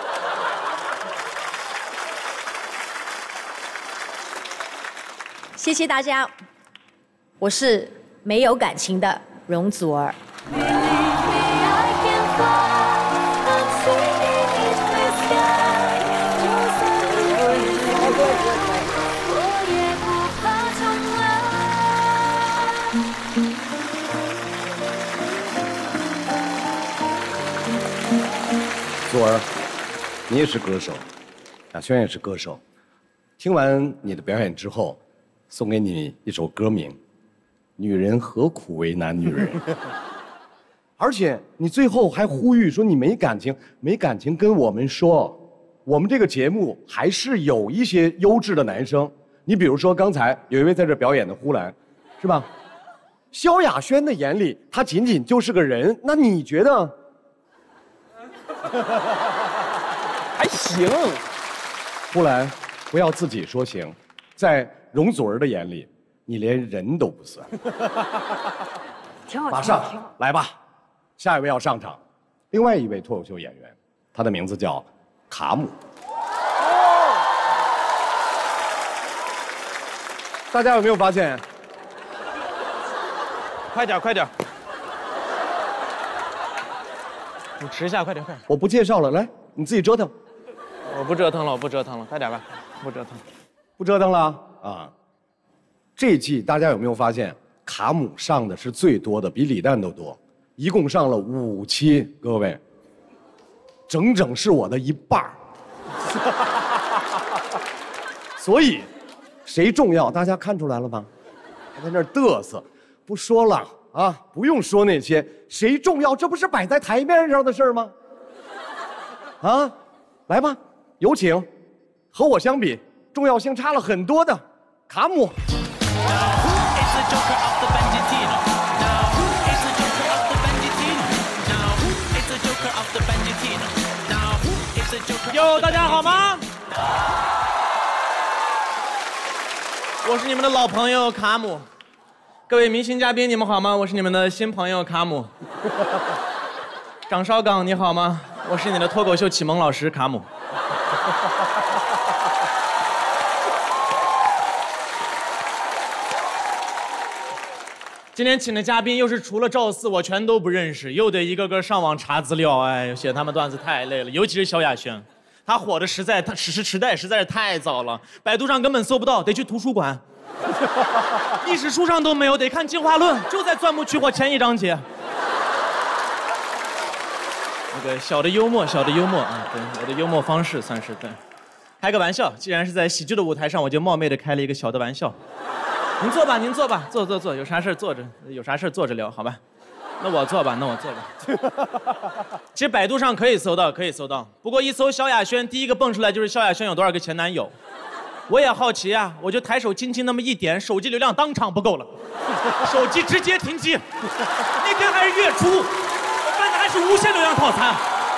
谢谢大家，我是没有感情的容祖儿。 祖儿，你也是歌手，亚轩也是歌手。听完你的表演之后，送给你一首歌名《女人何苦为难女人》。而且你最后还呼吁说你没感情，没感情跟我们说，我们这个节目还是有一些优质的男生。你比如说刚才有一位在这表演的呼兰，是吧？萧亚轩的眼里，他仅仅就是个人，那你觉得？ 还行。 呼兰，不要自己说行，在容祖儿的眼里，你连人都不算。 挺好， 马上来吧，下一位要上场，另外一位脱口秀演员，他的名字叫卡姆。大家有没有发现？ 快点，快点！你迟一下，快点，快点！ 我不介绍了，来，你自己折腾。 我不折腾了，我不折腾了，快点吧，不折腾， 不折腾了啊！这一季大家有没有发现，卡姆上的是最多的，比李诞都多，一共上了5期，各位，整整是我的一半儿。所以，谁重要？大家看出来了吗？还在那儿嘚瑟，不说了啊！不用说那些，谁重要？这不是摆在台面上的事儿吗？啊，来吧，有请，和我相比，重要性差了很多的卡姆。 哟，大家好吗？我是你们的老朋友卡姆。各位明星嘉宾，你们好吗？我是你们的新朋友卡姆。张绍刚，你好吗？我是你的脱口秀启蒙老师卡姆。今天请的嘉宾又是除了赵四我全都不认识，又得一个个上网查资料，哎，写他们段子太累了，尤其是萧亚轩，他火的时代实在是太早了，百度上根本搜不到，得去图书馆，历史书上都没有，得看进化论，就在钻木取火前一章节。那个小的幽默啊，对，我的幽默方式算是对，开个玩笑，既然是在喜剧的舞台上，我就冒昧的开了一个小的玩笑。您坐吧，坐，有啥事坐着，有啥事坐着聊，好吧？ 那我做吧。其实百度上可以搜到，不过一搜萧亚轩，第一个蹦出来就是萧亚轩有多少个前男友。我也好奇啊，我就抬手轻轻那么一点，手机流量当场不够了，手机直接停机。那天还是月初，我办的还是无限流量套餐。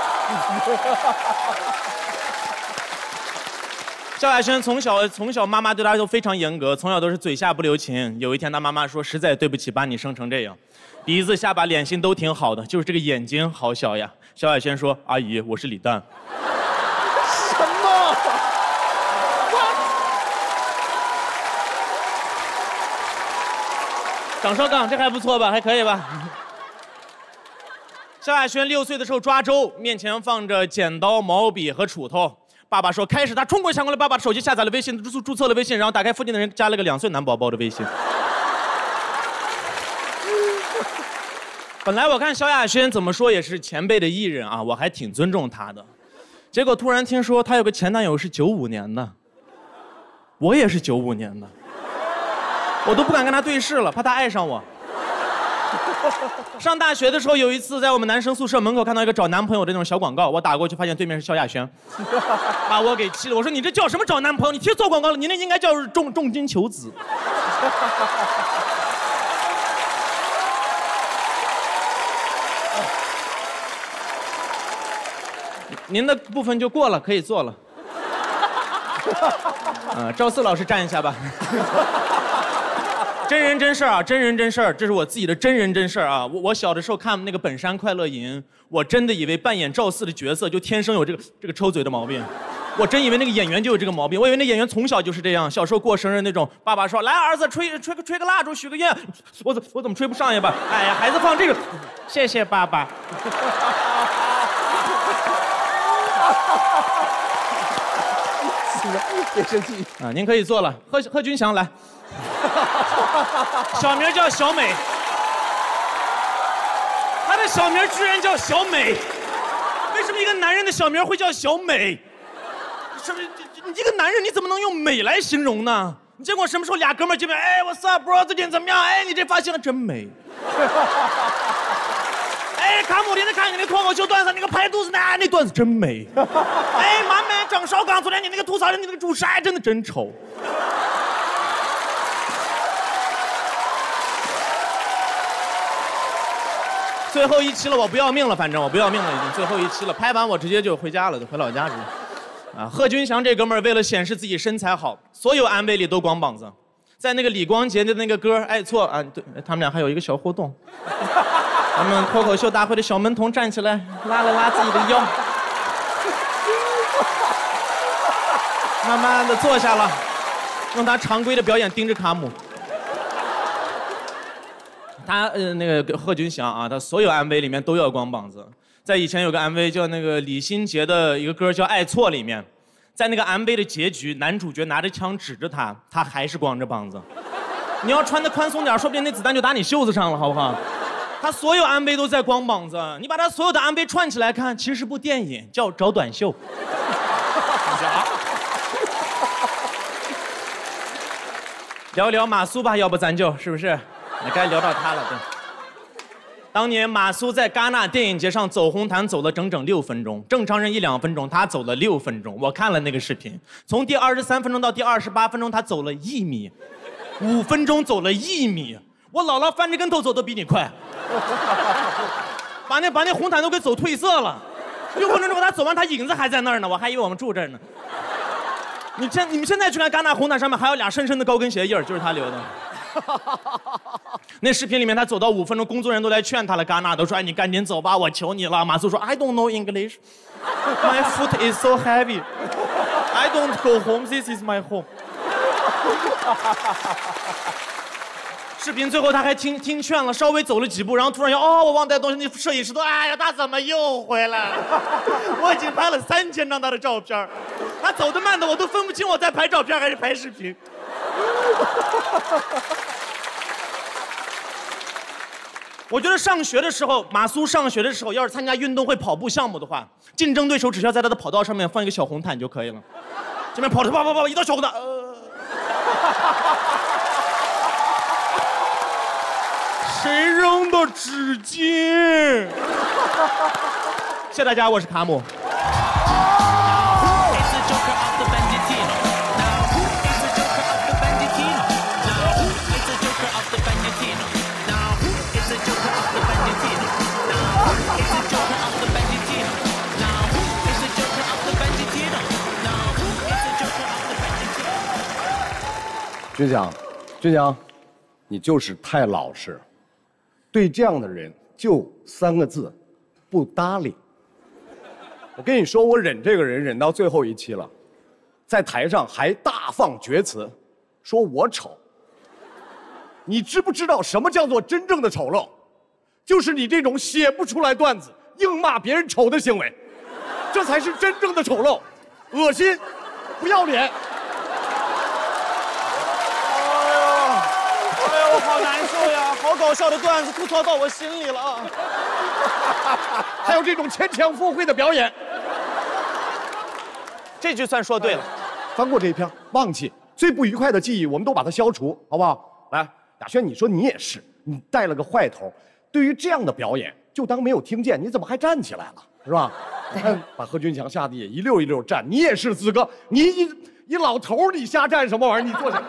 萧亚轩从小妈妈对他都非常严格，从小都是嘴下不留情。有一天他妈妈说：“实在对不起，把你生成这样，鼻子、下巴、脸型都挺好的，就是这个眼睛好小呀。”萧亚轩说：“阿姨，我是李诞。” 什么？ 掌声杠，这还不错吧？还可以吧？萧亚轩6岁的时候抓周，面前放着剪刀、毛笔和锄头。爸爸说开始，他冲过抢过来爸爸的手机，下载了微信，注册了微信，然后打开附近的人加了个2岁男宝宝的微信。本来我看萧亚轩怎么说也是前辈的艺人啊，我还挺尊重他的。结果突然听说他有个前男友是95年的，我也是95年的，我都不敢跟他对视了，怕他爱上我。上大学的时候，有一次在我们男生宿舍门口看到一个找男朋友的那种小广告，我打过去发现对面是萧亚轩，把我给气了。我说你这叫什么找男朋友？你贴错广告了，你那应该叫重金求子。您的部分就过了，可以做了。赵四老师站一下吧。真人真事啊，真人真事儿，这是我自己的真人真事儿啊。我小的时候看那个《本山快乐营》，我真的以为扮演赵四的角色就天生有这个抽嘴的毛病，我真以为那个演员就有这个毛病，我以为那演员从小就是这样。小时候过生日那种，爸爸说来儿子吹个蜡烛许个愿，我怎么吹不上呀吧？哎呀，孩子放这个，谢谢爸爸。 别生气啊！您可以坐了，贺军翔来。小名叫小美，他的小名居然叫小美，为什么一个男人的小名会叫小美？什么？你这个男人你怎么能用美来形容呢？你见过什么时候俩哥们见面？哎，我 up bro， 最近怎么样？哎，你这发型真美。哎，卡姆林的看你那脱口秀段子，那个拍肚子那段子真美。哎，满满张绍刚，昨天你那个吐槽人，你那个主持哎，真的真丑。最后一期了，我不要命了，反正我不要命了，已经最后一期了。拍完我直接就回家了，就回老家直接。啊，贺军翔这哥们儿为了显示自己身材好，所有 MV 里都光膀子，在那个李光洁的那个歌《爱错》啊，对他们俩还有一个小互动。咱们脱口秀大会的小门童站起来，拉了拉自己的腰，慢慢的坐下了，用他常规的表演盯着卡姆。他那个贺军翔啊，他所有 MV 里面都要光膀子。在以前有个 MV 叫那个李心洁的一个歌叫《爱错》里面，在那个 MV 的结局，男主角拿着枪指着他，他还是光着膀子。你要穿得宽松点，说不定那子弹就打你袖子上了，好不好？他所有 MV 都在光膀子，你把他所有的 MV 串起来看，其实是部电影叫《找短袖》。聊一聊马苏吧，要不咱就是不是？也该聊到他了，对。当年马苏在戛纳电影节上走红毯走了整整6分钟，正常人1-2分钟，他走了6分钟。我看了那个视频，从第23分钟到第28分钟，他走了1米，5分钟走了1米。我姥姥翻着跟头走都比你快，把那红毯都给走褪色了。6分钟之后他走完，他影子还在那儿呢，我还以为我们住这儿呢。你们现在去看戛纳红毯上面还有俩深深的高跟鞋印儿，就是他留的。那视频里面他走到5分钟，工作人员都来劝他了，戛纳都说：“哎，你赶紧走吧，我求你了。”马苏说 ：“I don't know English, my foot is so heavy, I don't go home. This is my home。”视频最后他还听劝了，稍微走了几步，然后突然我忘带东西，那摄影师都哎呀，他怎么又回来了？我已经拍了3000张他的照片，他走得慢的我都分不清我在拍照片还是拍视频。我觉得上学的时候，马苏上学的时候，要是参加运动会跑步项目的话，竞争对手只需要在他的跑道上面放一个小红毯就可以了。这边跑着跑，一到小红毯， 谁扔的纸巾？谢谢大家，我是卡姆。 军翔，你就是太老实。对这样的人就3个字，不搭理。我跟你说，我忍这个人忍到最后一期了，在台上还大放厥词，说我丑。你知不知道什么叫做真正的丑陋？就是你这种写不出来段子、硬骂别人丑的行为，这才是真正的丑陋，恶心，不要脸。 哎呦，好难受呀！好搞笑的段子吐槽到我心里了。 还有这种牵强附会的表演， 这句算说对了。 翻过这一篇，忘记最不愉快的记忆，我们都把它消除，好不好？来，亚轩，你说你也是，你带了个坏头。对于这样的表演，就当没有听见，你怎么还站起来了，是吧？把何军翔吓得也一溜一溜站，你也是资格，你一老头你瞎站什么玩意儿？你坐下。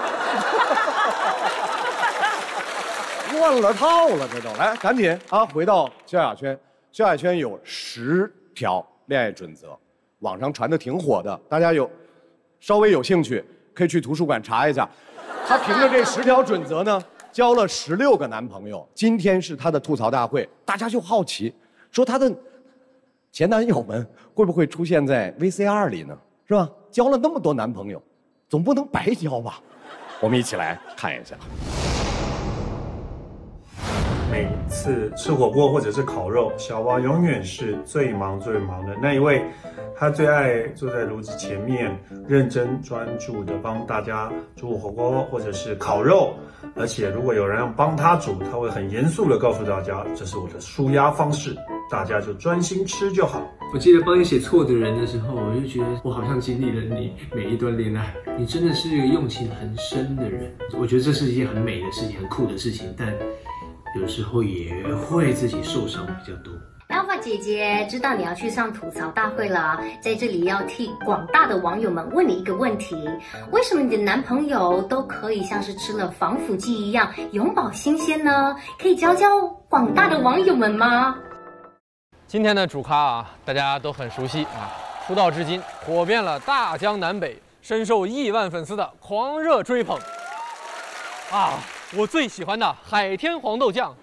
乱了套了，这都来，赶紧啊！回到萧亚轩，萧亚轩有10条恋爱准则，网上传的挺火的，大家稍微有兴趣可以去图书馆查一下。她凭着这10条准则呢，交了16个男朋友。今天是她的吐槽大会，大家就好奇，说她的前男友们会不会出现在 VCR 里呢？是吧？交了那么多男朋友，总不能白交吧？我们一起来看一下。 每次吃火锅或者是烤肉，小娃永远是最忙的那一位。他最爱坐在炉子前面，认真专注的帮大家煮火锅或者是烤肉。而且如果有人要帮他煮，他会很严肃的告诉大家，这是我的抒压方式，大家就专心吃就好。 我记得帮你写错的人的时候，我就觉得我好像经历了你每一段恋爱，你真的是一个用情很深的人。我觉得这是一件很美的事情，很酷的事情，但有时候也会自己受伤比较多。 Alpha 姐姐知道你要去上吐槽大会了，在这里要替广大的网友们问你一个问题：为什么你的男朋友都可以像是吃了防腐剂一样永葆新鲜呢？可以教教广大的网友们吗？ 今天的主咖啊，大家都很熟悉啊，出道至今火遍了大江南北，深受亿万粉丝的狂热追捧。啊，我最喜欢的海天黄豆酱。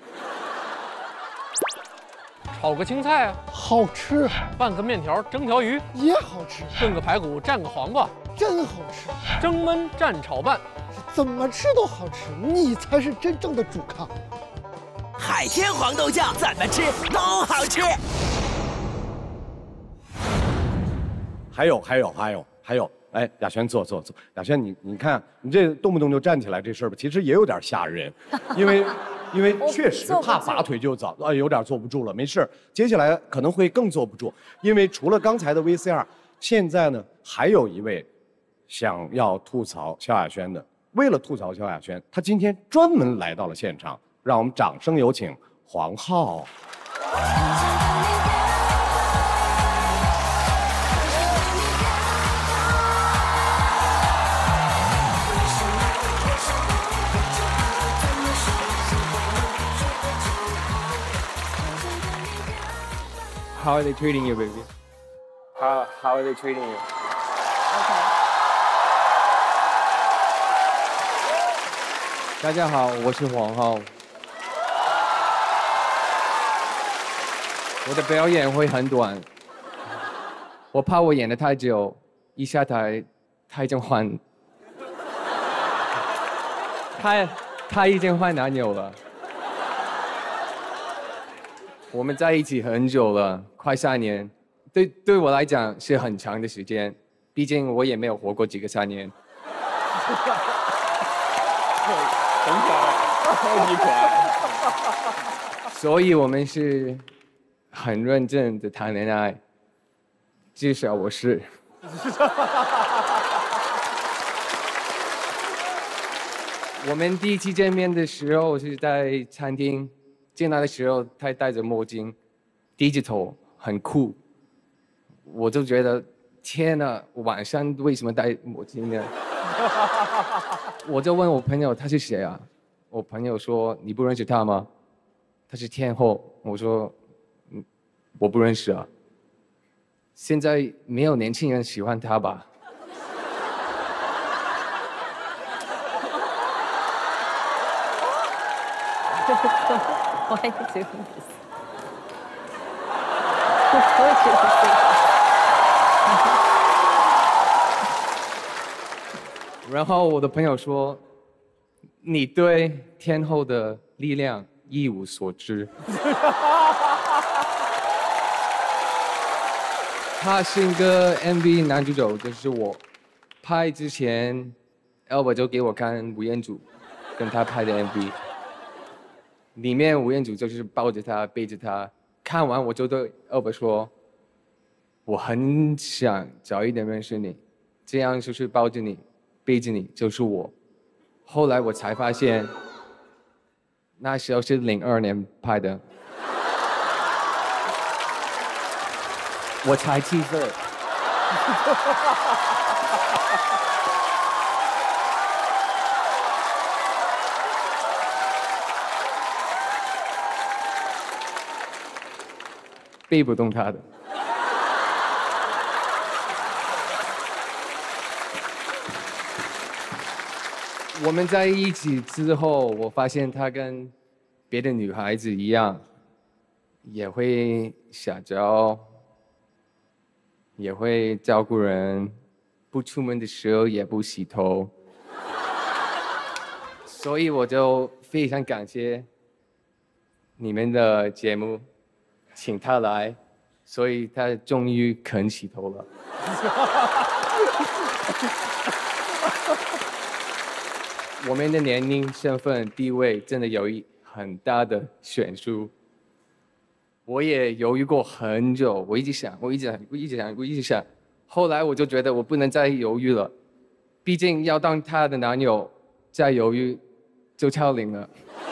炒个青菜好吃，拌个面条蒸条鱼也好吃，炖个排骨蘸个黄瓜真好吃，蒸焖蘸炒拌，怎么吃都好吃，你才是真正的主咖。 海天黄豆酱怎么吃都好吃。 还有，哎，亚轩坐，亚轩你看你这动不动就站起来这事儿吧，其实也有点吓人，因为确实怕拔腿就走，有点坐不住了，没事，接下来可能会更坐不住，因为除了刚才的 VCR， 现在呢还有一位想要吐槽萧亚轩的，为了吐槽萧亚轩，他今天专门来到了现场，让我们掌声有请黄浩。 How are they treating you, baby? How are they treating you? OK。 大家好，我是黄浩。我的表演会很短，我怕我演得太久，一下台他已经换，他已经换男友了。我们在一起很久了，快3年，对我来讲是很长的时间，毕竟我也没有活过几个3年。很可爱，超级可爱。所以我们是很认真的谈恋爱，至少我是。 我们第一次见面的时候是在餐厅，见他的时候他戴着墨镜，低着头，很酷。我就觉得天哪，晚上为什么戴墨镜呢？我就问我朋友他是谁啊？我朋友说你不认识他吗？他是天后。我说我不认识啊。现在没有年轻人喜欢他吧 ？Why are you doing this? 然后我的朋友说，你对天后的力量一无所知。他是一个 MV 男主角，就是我。拍之前 ，Elva 就给我看吴彦祖跟他拍的 MV， 里面吴彦祖就是抱着他，背着他。看完我就对 Elva 说，我很想早一点认识你，这样就是抱着你。背着你就是我。后来我才发现，那时候是02年拍的，我才7岁。背不动他的。我们在一起之后，我发现他跟别的女孩子一样，也会撒娇，也会照顾人，不出门的时候也不洗头，所以我就非常感谢你们的节目，请他来，所以他终于肯洗头了。我们的年龄、身份、地位真的有很大的悬殊。我也犹豫过很久，我一直想，后来我就觉得我不能再犹豫了，毕竟要当他的男友，再犹豫就超龄了。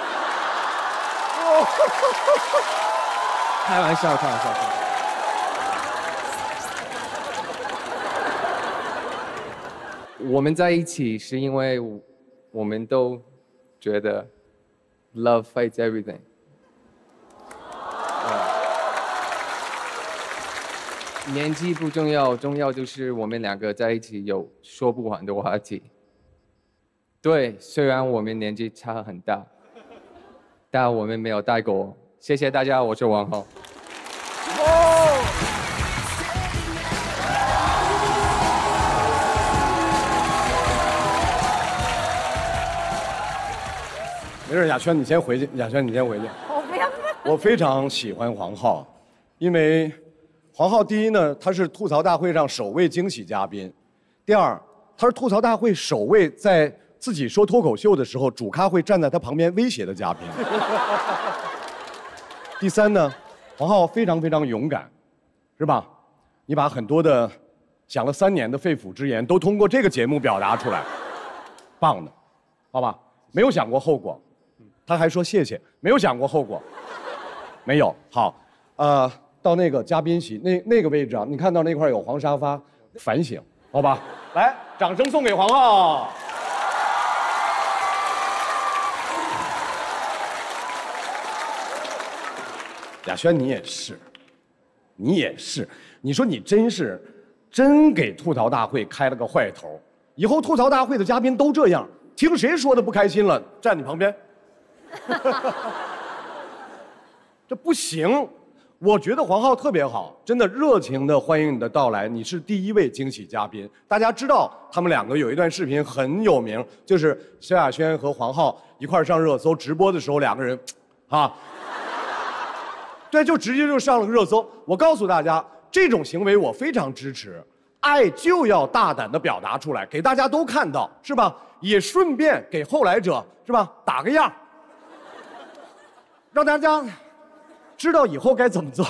开玩笑。我们在一起是因为我们都觉得 love fights everything。年纪不重要，重要就是我们两个在一起有说不完的话题。对，虽然我们年纪差很大，但我们没有代沟。谢谢大家，我是王浩。 没事，雅轩你先回去。雅轩你先回去。 我不要。 我非常喜欢黄浩，因为黄浩第一呢，他是吐槽大会上首位惊喜嘉宾；第二，他是吐槽大会首位在自己说脱口秀的时候，主咖会站在他旁边威胁的嘉宾；第三呢，黄浩非常勇敢，是吧？你把很多的想了3年的肺腑之言，都通过这个节目表达出来，棒的，好吧？没有想过后果。他还说谢谢，没有想过后果，没有。好，到那个嘉宾席那个位置啊，你看到那块有黄沙发，反省，好吧？来，掌声送给黄浩。雅轩，你也是，你说你真给吐槽大会开了个坏头，以后吐槽大会的嘉宾都这样，听谁说的不开心了，站你旁边。这不行，我觉得黄浩特别好，真的热情的欢迎你的到来。你是第1位惊喜嘉宾，大家知道他们2个有一段视频很有名，就是萧亚轩和黄浩一块上热搜，直播的时候2个人，对，就直接就上了个热搜。我告诉大家，这种行为我非常支持，爱就要大胆的表达出来，给大家都看到，是吧？也顺便给后来者，是吧，打个样。让大家知道以后该怎么做。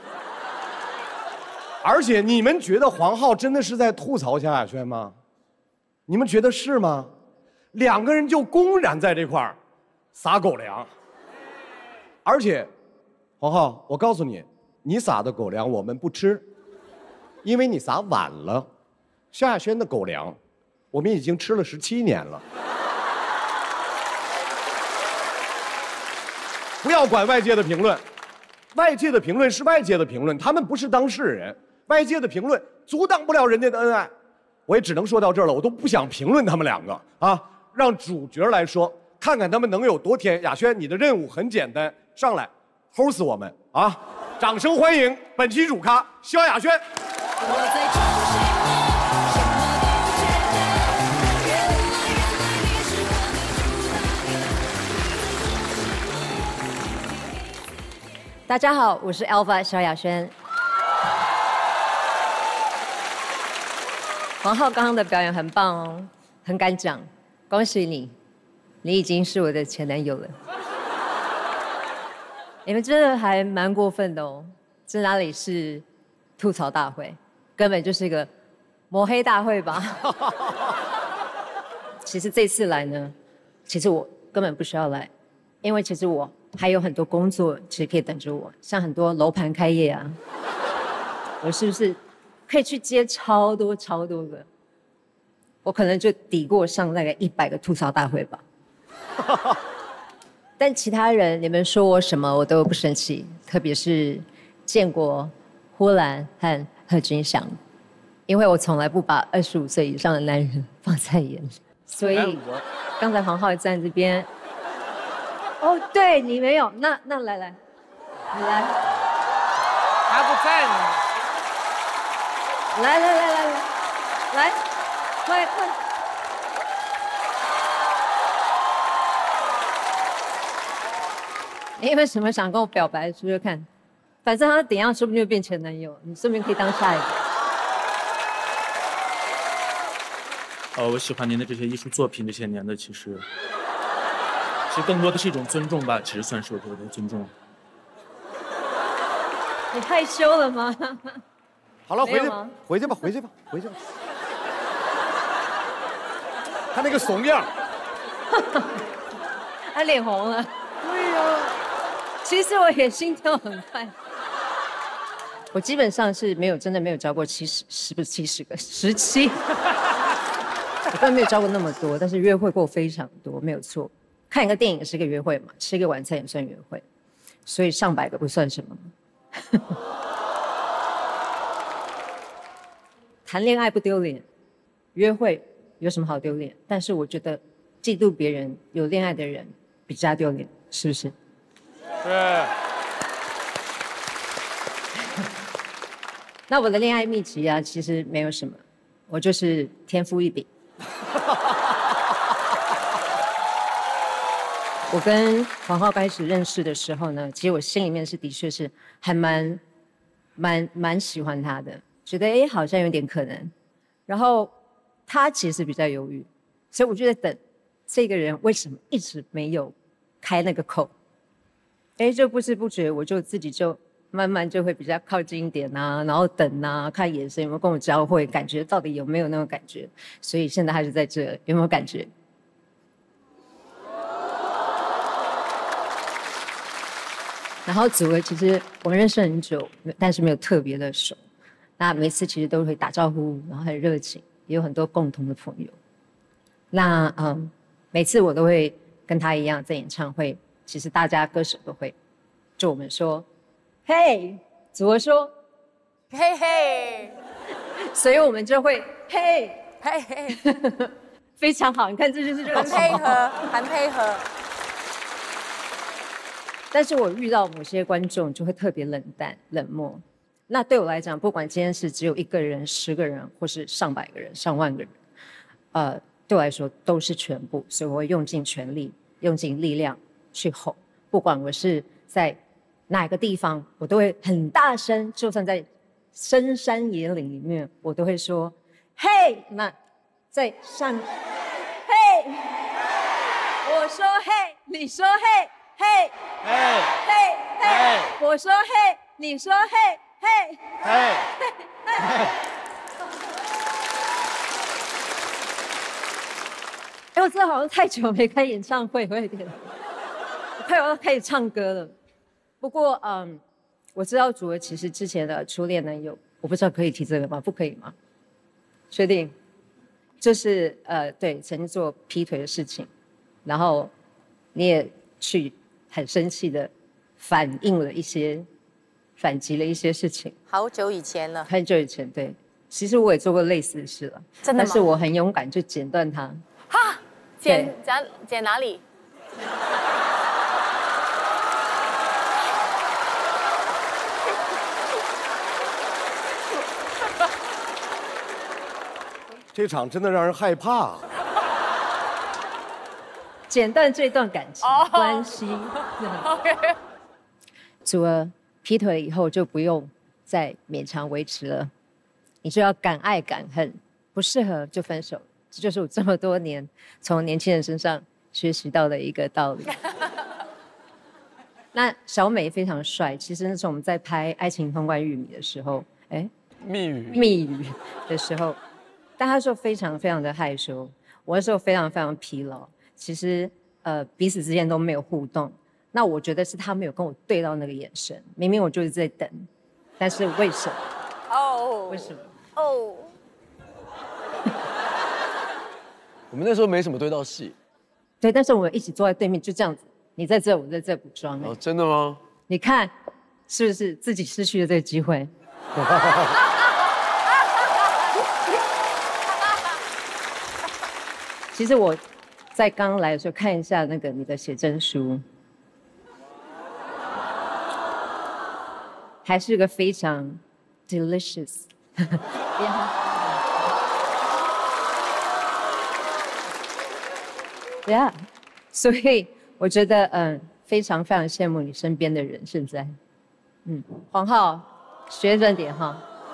而且你们觉得黄浩真的是在吐槽萧亚轩吗？你们觉得是吗？ 2个人就公然在这块儿撒狗粮，而且，黄浩，我告诉你，你撒的狗粮我们不吃，因为你撒晚了。萧亚轩的狗粮，我们已经吃了17年了。不要管外界的评论，外界的评论是外界的评论，他们不是当事人，外界的评论阻挡不了人家的恩爱。我也只能说到这儿了，我都不想评论他们2个啊，让主角来说，看看他们能有多甜。亚轩，你的任务很简单，上来齁死我们啊！掌声欢迎本期主咖萧亚轩。 大家好，我是 Alpha 萧亚轩。黄浩刚刚的表演很棒哦，很敢讲，恭喜你，你已经是我的前男友了。你们真的还蛮过分的哦，这哪里是吐槽大会，根本就是一个抹黑大会吧？其实这次来呢，其实我根本不需要来，因为其实我还有很多工作其实可以等着我，像很多楼盘开业啊，我是不是可以去接超多个？我可能就抵过上大概100个吐槽大会吧。但其他人，你们说我什么我都不生气，特别是建国、呼兰和贺军翔，因为我从来不把25岁以上的男人放在眼里，所以刚才黄浩站这边。哦，对你没有，那来，你来， 他不在呢。 来，快！你有没有什么想跟我表白？说说看，反正他等一下说不定就变前男友，你顺便可以当下一个。 我喜欢您的这些艺术作品，这些年的其实更多的是一种尊重吧，其实算是我对我的尊重。 你害羞了吗？ 好了，回去吧。他那个怂样， 他脸红了。对呀，其实我也心跳很快。我基本上是真的没有交过17个，我根本没有交过那么多，但是约会过非常多，没有错。看一个电影是个约会嘛，吃一个晚餐也算约会，所以上百个不算什么。谈恋爱不丢脸，约会有什么好丢脸？但是我觉得嫉妒别人有恋爱的人比较丢脸，是不是？ 是。 那我的恋爱秘籍啊，其实没有什么，我就是天赋异禀。我跟黄浩开始认识的时候呢，其实我心里面的确是还蛮喜欢他的，觉得好像有点可能。然后他其实比较犹豫，所以我就在等这个人为什么一直没有开那个口。就不知不觉我就自己就慢慢就会比较靠近一点啊，然后等啊，看眼神有没有跟我交汇，感觉到底有没有那种感觉。所以现在还是在这，有没有感觉？然后祖儿其实我们认识很久，但是没有特别的熟。那每次其实都会打招呼，然后很热情，也有很多共同的朋友。那每次我都会跟他一样，在演唱会，其实大家歌手都会，就我们说，嘿，祖儿说， 嘿嘿， 所以我们就会嘿嘿嘿， 非常好。你看，这就是热情， 很配合。 但是我遇到某些观众就会特别冷淡、冷漠。那对我来讲，不管今天是只有1个人、10个人，或是上百个人、上万个人，对我来说都是全部。所以我会用尽全力、用尽力量去吼。不管我是在哪个地方，我都会很大声。就算在深山野岭里面，我都会说：“嘿！”那在上，嘿，我说嘿，你说嘿。嘿，嘿，我说嘿，你说嘿，我我真的好像太久没开演唱会，我有点，我快要开始唱歌了。不过，我知道祖儿其实之前的初恋男友，我不知道可以提这个吗？不可以吗？确定？就是对，曾经做劈腿的事情，然后你也去很生气的反击了一些事情。 好久以前了。 很久以前，对。其实我也做过类似的事了， 真的吗？ 但是我很勇敢，就剪断它。 哈，剪哪里？ 这场真的让人害怕。 剪断这段感情关系。 OK。 祖儿劈腿了以后就不用再勉强维持了，你就要敢爱敢恨，不适合就分手。这就是我这么多年从年轻人身上学习到的一个道理。那小美非常帅，其实那时候我们在拍《爱情通关玉米》的时候， 密语的时候，但他说非常非常的害羞，我那时候非常非常疲劳，其实彼此之间都没有互动。那我觉得是他没有跟我对到那个眼神，明明我就是在等，但是为什么？为什么？ 我们那时候没什么对到戏。 对，但是我们一起坐在对面，就这样子，你在这，我在这补妆。 哦，真的吗？ 你看，是不是自己失去了这个机会？其实我在刚来的时候看一下那个你的写真书，还是个非常 delicious。Yeah， 所以我觉得非常非常羡慕你身边的人现在，黄浩学着点哈。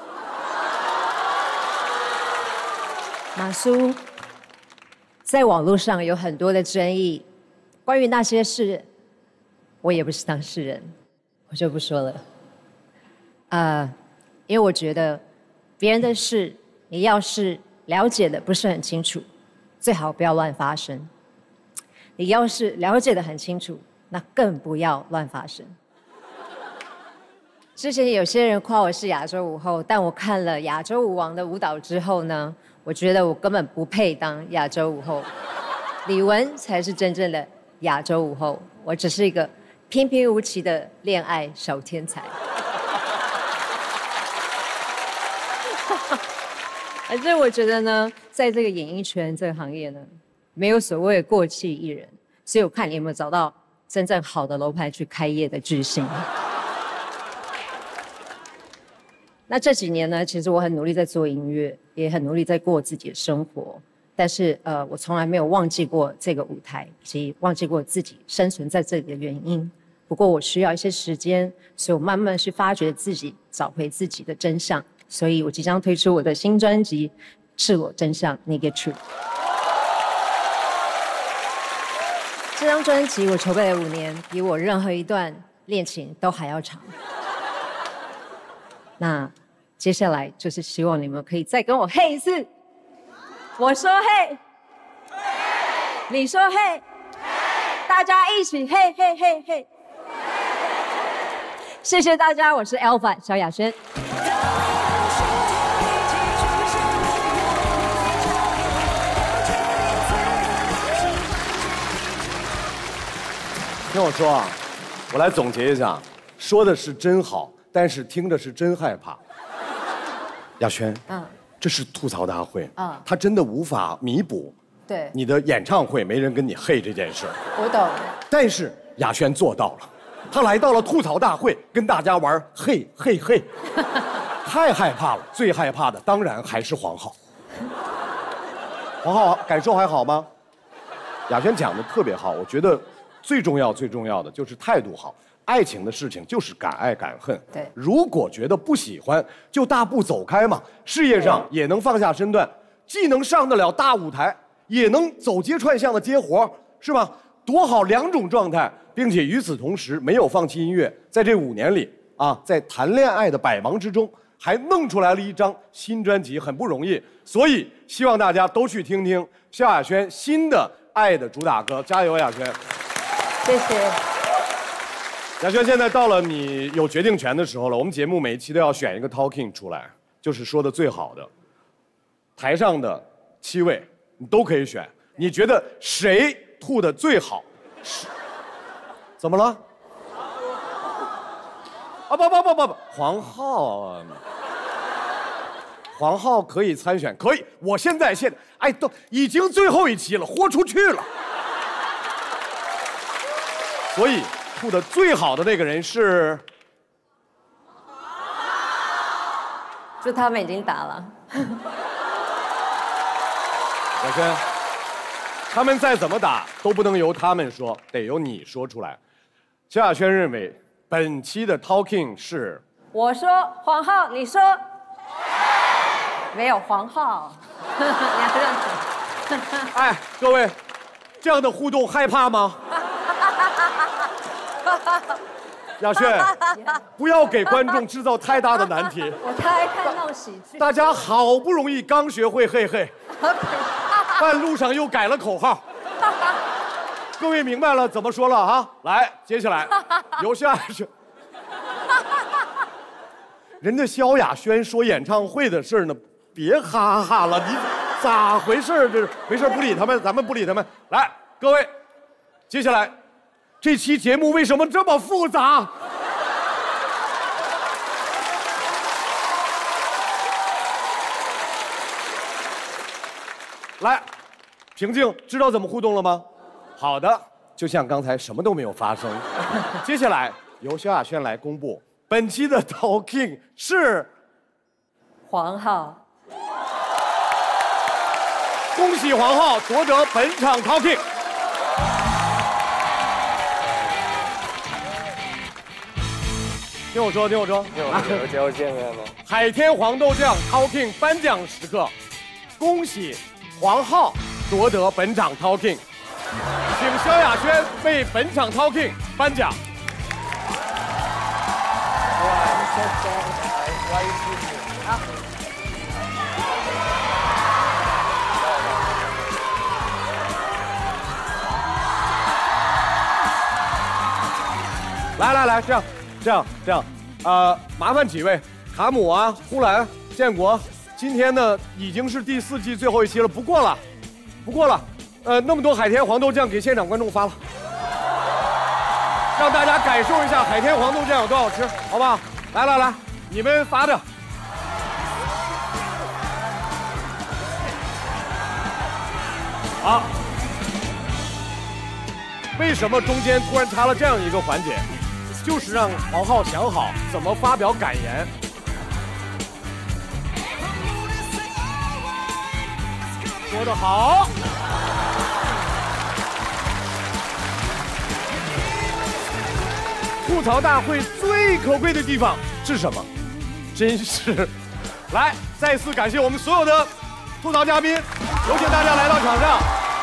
马苏，在网络上有很多的争议，关于那些事，我也不是当事人，我就不说了。因为我觉得别人的事，你要是了解的不是很清楚，最好不要乱发声。你要是了解的很清楚，那更不要乱发声。之前有些人夸我是亚洲舞后，但我看了亚洲舞王的舞蹈之后呢，我觉得我根本不配当亚洲舞后。李玟才是真正的亚洲舞后，我只是一个平平无奇的恋爱小天才。反正我觉得呢，在这个演艺圈这个行业呢，没有所谓的过气艺人，所以我看你有没有找到真正好的楼盘去开业的巨星。那这几年呢，其实我很努力在做音乐，也很努力在过自己的生活，但是我从来没有忘记过这个舞台，以及忘记过自己生存在这里的原因。不过我需要一些时间，所以我慢慢去发掘自己，找回自己的真相。所以我即将推出我的新专辑《赤裸真相 Naked Truth》。这张专辑我筹备了5年，比我任何一段恋情都还要长。那接下来就是希望你们可以再跟我嘿一次。我说嘿，你说嘿，大家一起嘿嘿嘿嘿。谢谢大家，我是 Alpha 萧亚轩。 听我说啊，我来总结一下，说的是真好，但是听着是真害怕。亚轩，这是吐槽大会，他真的无法弥补对你的演唱会没人跟你嘿这件事。 我懂。 但是亚轩做到了，他来到了吐槽大会，跟大家玩嘿嘿嘿，太害怕了。最害怕的当然还是黄浩。黄浩感受还好吗？亚轩讲的特别好，我觉得最重要的就是态度好。爱情的事情就是敢爱敢恨。 对， 如果觉得不喜欢，就大步走开嘛。事业上也能放下身段，既能上得了大舞台，也能走街串巷的接活，是吧？多好2种状态，并且与此同时没有放弃音乐。在这5年里啊，在谈恋爱的百忙之中， 还弄出来了一张新专辑，很不容易。所以希望大家都去听听萧亚轩新的《爱的主打歌》，加油，亚轩！ 谢谢。 亚轩，现在到了你有决定权的时候了。我们节目每一期都要选一个 talking 出来，就是说的最好的。台上的7位你都可以选，你觉得谁吐的最好？怎么了？啊不，黄浩啊，黄浩可以参选，可以。我现在哎，都已经最后一期了，豁出去了。所以吐的最好的那个人是， 就他们已经打了。 亚轩，他们再怎么打都不能由他们说，得由你说出来。萧亚轩认为本期的 talking 是， 我说黄浩，你说没有黄浩。你要认真。 哎，各位，这样的互动害怕吗？亚轩，不要给观众制造太大的难题。 我太爱看闹喜剧。 大家好不容易刚学会嘿嘿，半路上又改了口号。各位明白了怎么说了啊？来，接下来由萧亚轩。人家萧亚轩说演唱会的事呢，别哈哈了，你咋回事？这没事，不理他们，咱们不理他们。来，各位，接下来这期节目为什么这么复杂？来，平静，知道怎么互动了吗？好的，就像刚才什么都没有发生。接下来由萧亚轩来公布本期的 talking 是黄浩。 恭喜黄浩夺得本场 talking。听我说， 交见面了。 海天黄豆酱 talking 颁奖时刻，恭喜黄浩夺得本场 talking， 请萧亚轩为本场 talking 颁奖。 好。 来，这样，麻烦几位，卡姆啊、呼兰、建国，今天呢已经是第4季最后一期了，不过了，那么多海天黄豆酱给现场观众发了，让大家感受一下海天黄豆酱有多好吃，好不好？来，你们发着。好，为什么中间突然插了这样一个环节？就是让黄浩想好怎么发表感言。说得好。吐槽大会最可贵的地方是什么？真是，来，再次感谢我们所有的吐槽嘉宾，有请大家来到场上。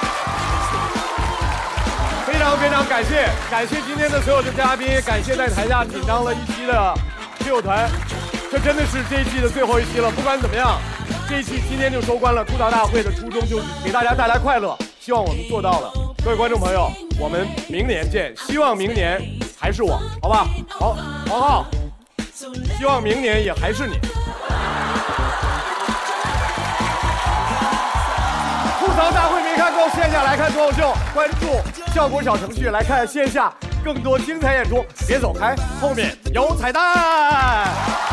非常感谢今天的所有的嘉宾，感谢在台下紧张了1期的队友团，这真的是这一季的最后一期了。不管怎么样，这一期今天就收官了。吐槽大会的初衷就是给大家带来快乐，希望我们做到了。各位观众朋友，我们明年见，希望明年还是我，好吧？好，黄浩，希望明年也还是你。吐槽大会没看够，线下来看脱口秀，关注效果小程序来看线下更多精彩演出。别走开，后面有彩蛋。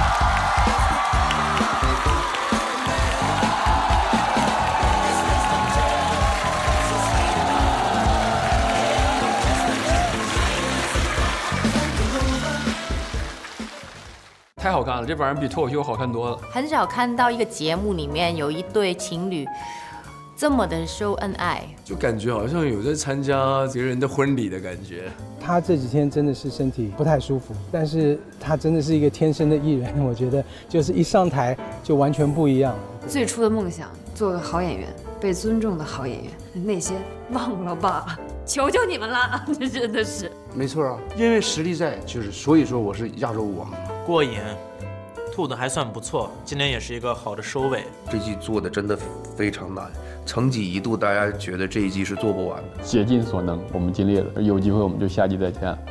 太好看了，这玩意儿比脱口秀好看多了。 很少看到一个节目里面有一对情侣这么的秀恩爱， 就感觉好像有在参加别人的婚礼的感觉。 他这几天真的是身体不太舒服，但是他真的是一个天生的艺人，我觉得就是一上台就完全不一样了。 最初的梦想，做个好演员，被尊重的好演员，那些忘了吧，求求你们了，这真的是。 没错啊，因为实力在，就是所以说我是亚洲舞王。 过瘾， 吐的还算不错，今年也是一个好的收尾。 这季做的真的非常难，曾几一度大家觉得这一季是做不完的。 竭尽所能，我们尽力了，有机会我们就下季再见。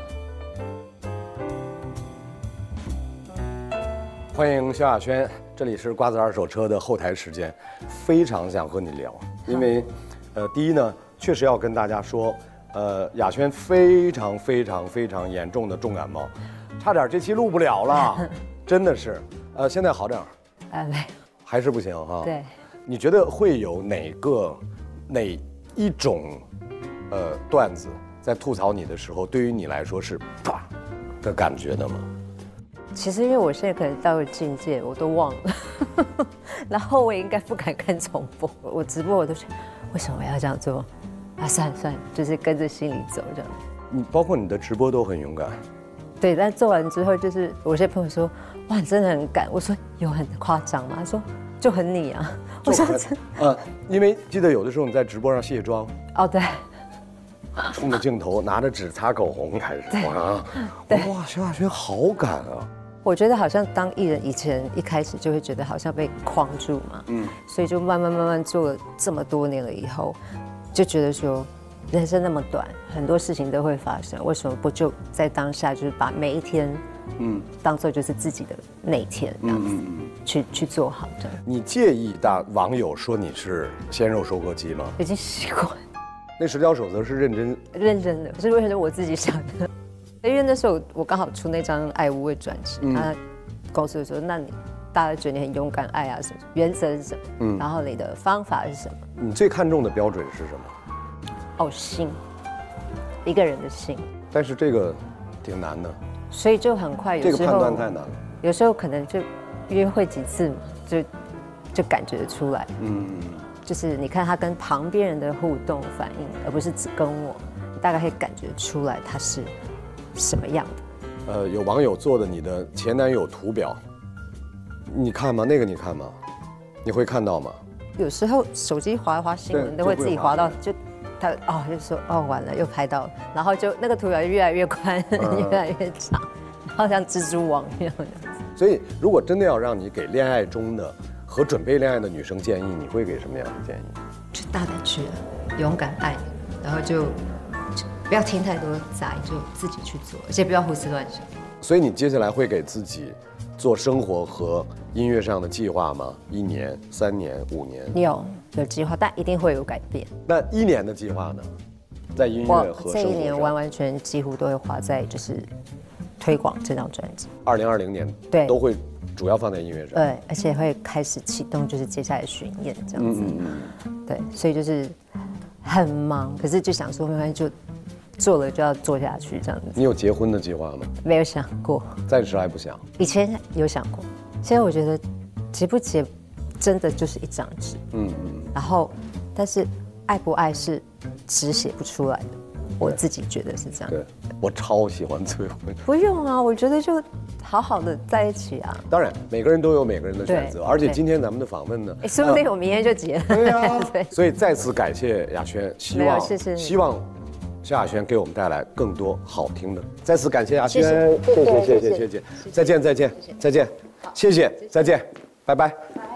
欢迎萧亚轩，这里是瓜子二手车的后台时间，非常想和你聊，因为，第一呢，确实要跟大家说，亚轩非常严重的重感冒，差点这期录不了了，真的是，现在好点儿， 没有， 还是不行哈。 对， 你觉得会有哪一种，段子在吐槽你的时候，对于你来说是啪的感觉的吗？ 其实因为我现在可能到了境界，我都忘了，然后我也应该不敢看重播。我直播我都觉得，为什么我要这样做？算了，就是跟着心里走这样。 你包括你的直播都很勇敢。 对，但做完之后，就是我些朋友说，哇，你真的很敢。我说有很夸张吗？他说就很你啊。我说因为记得有的时候你在直播上卸妆。 哦，对。 冲着镜头拿着纸擦口红开始哇，哇，萧亚轩好敢啊！ 我觉得好像当艺人以前一开始就会觉得好像被框住嘛，所以就慢慢做了这么多年了以后，就觉得说人生那么短，很多事情都会发生，为什么不就在当下，就是把每一天，当做就是自己的那一天这样子，去做好这样。 你介意网友说你是鲜肉收割机吗？ 已经习惯。 那10条守则是认真的， 是为了我自己想的。因为那时候我刚好出那张《爱无畏》专辑，他公司说，那你大家觉得你很勇敢，爱啊什么，原则是什么？然后你的方法是什么？ 你最看重的标准是什么？ 哦，心，一个人的心。 但是这个挺难的， 所以就很快，有时候这个判断太难了。 有时候可能就约会几次嘛，就感觉得出来。就是你看他跟旁边人的互动反应，而不是只跟我，你大概会感觉出来他是什么样的。 有网友做的你的前男友图表，你看吗？那个你看吗？你会看到吗？ 有时候手机滑一滑新闻都会自己滑到，就他就说完了又拍到了，然后就那个图表就越来越宽，越来越长，然后像蜘蛛网一样的。 所以如果真的要让你给恋爱中的和准备恋爱的女生建议，你会给什么样的建议？ 就大胆去了，勇敢爱，然后就不要听太多杂音，就自己去做，而且不要胡思乱想。 所以你接下来会给自己做生活和音乐上的计划吗？1年、3年、5年？ 有计划，但一定会有改变。 那1年的计划呢？在音乐和生活上， 这1年完全几乎都会花在就是推广这张专辑。 2020年对都会主要放在音乐上。 对，而且会开始启动就是接下来巡演这样子。对，所以就是很忙，可是就想说没关系，就做了就要做下去这样子。 你有结婚的计划吗？ 没有想过， 暂时还不想。 以前有想过，现在我觉得结不结真的就是一张纸。然后，但是爱不爱是纸写不出来的，我自己觉得是这样。 对，我超喜欢催婚。 不用啊，我觉得就好好的在一起啊。 当然，每个人都有每个人的选择，而且今天咱们的访问呢， 说不定我明天就结了。 对啊，对。所以再次感谢亚轩，希望萧亚轩给我们带来更多好听的。再次感谢亚轩，谢谢，再见，谢谢，再见，拜拜。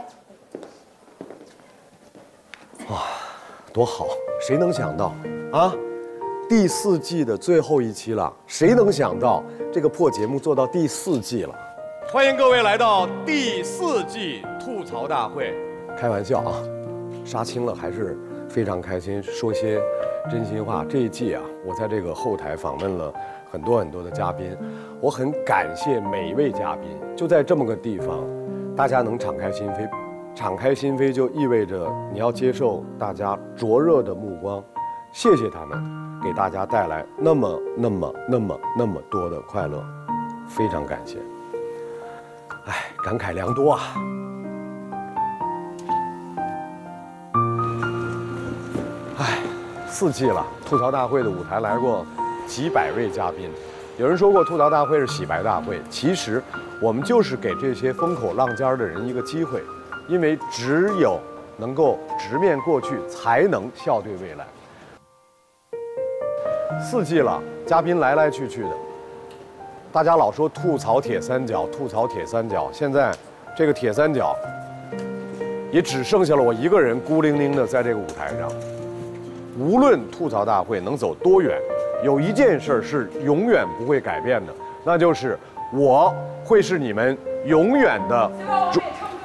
哇，多好！谁能想到啊？第4季的最后一期了，谁能想到这个破节目做到第4季了？欢迎各位来到第4季吐槽大会。开玩笑啊，杀青了还是非常开心，说些真心话。这一季啊，我在这个后台访问了很多的嘉宾，我很感谢每一位嘉宾。就在这么个地方，大家能敞开心扉，敞开心扉就意味着你要接受大家灼热的目光。谢谢他们，给大家带来那么多的快乐，非常感谢。感慨良多啊。4季了，吐槽大会的舞台来过几百位嘉宾。有人说过吐槽大会是洗白大会，其实我们就是给这些风口浪尖的人一个机会，因为只有能够直面过去，才能笑对未来。4季了，嘉宾来来去去的， 大家老说吐槽铁三角，吐槽铁三角，现在这个铁三角也只剩下了我一个人孤零零的在这个舞台上。无论吐槽大会能走多远，有一件事是永远不会改变的，那就是我会是你们永远的主。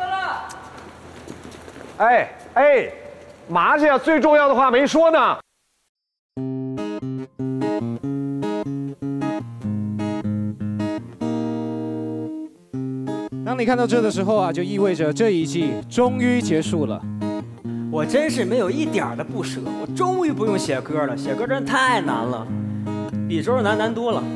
哎哎，嘛去啊？最重要的话没说呢。 当你看到这的时候啊，就意味着这一季终于结束了。 我真是没有一点的不舍，我终于不用写歌了，写歌真的太难了，比周日难多了。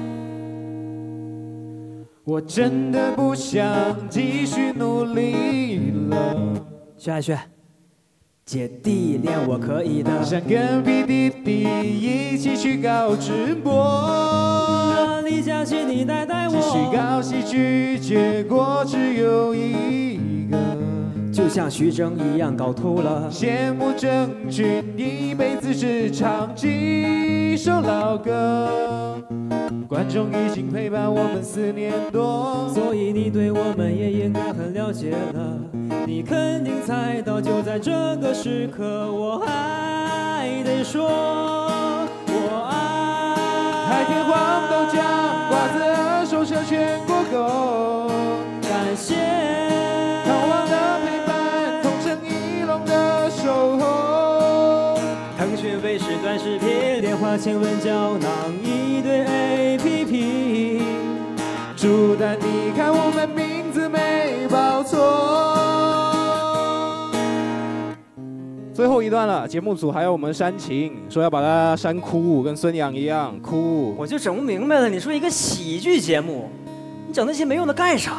我真的不想继续努力了。 薛海轩，姐弟恋我可以的， 想跟屁弟弟一起去搞直播， 让你相信你带我， 继续搞喜剧，结果只有一个。 就像徐峥一样搞秃了， 羡慕郑钧一辈子只唱几首老歌，观众已经陪伴我们4年多， 所以你对我们也应该很了解了。你肯定猜到，就在这个时刻，我还得说，我爱海天黄豆酱瓜子二手车全国购， 感谢逃亡的陪伴，同城一龙的守候。 腾讯卫视短视频，电话千问胶囊一堆 APP， 朱丹，你看我们名字没报错。最后一段了，节目组还要我们煽情，说要把他煽哭，跟孙杨一样哭。 我就整不明白了，你说一个喜剧节目，你整那些没用的干啥？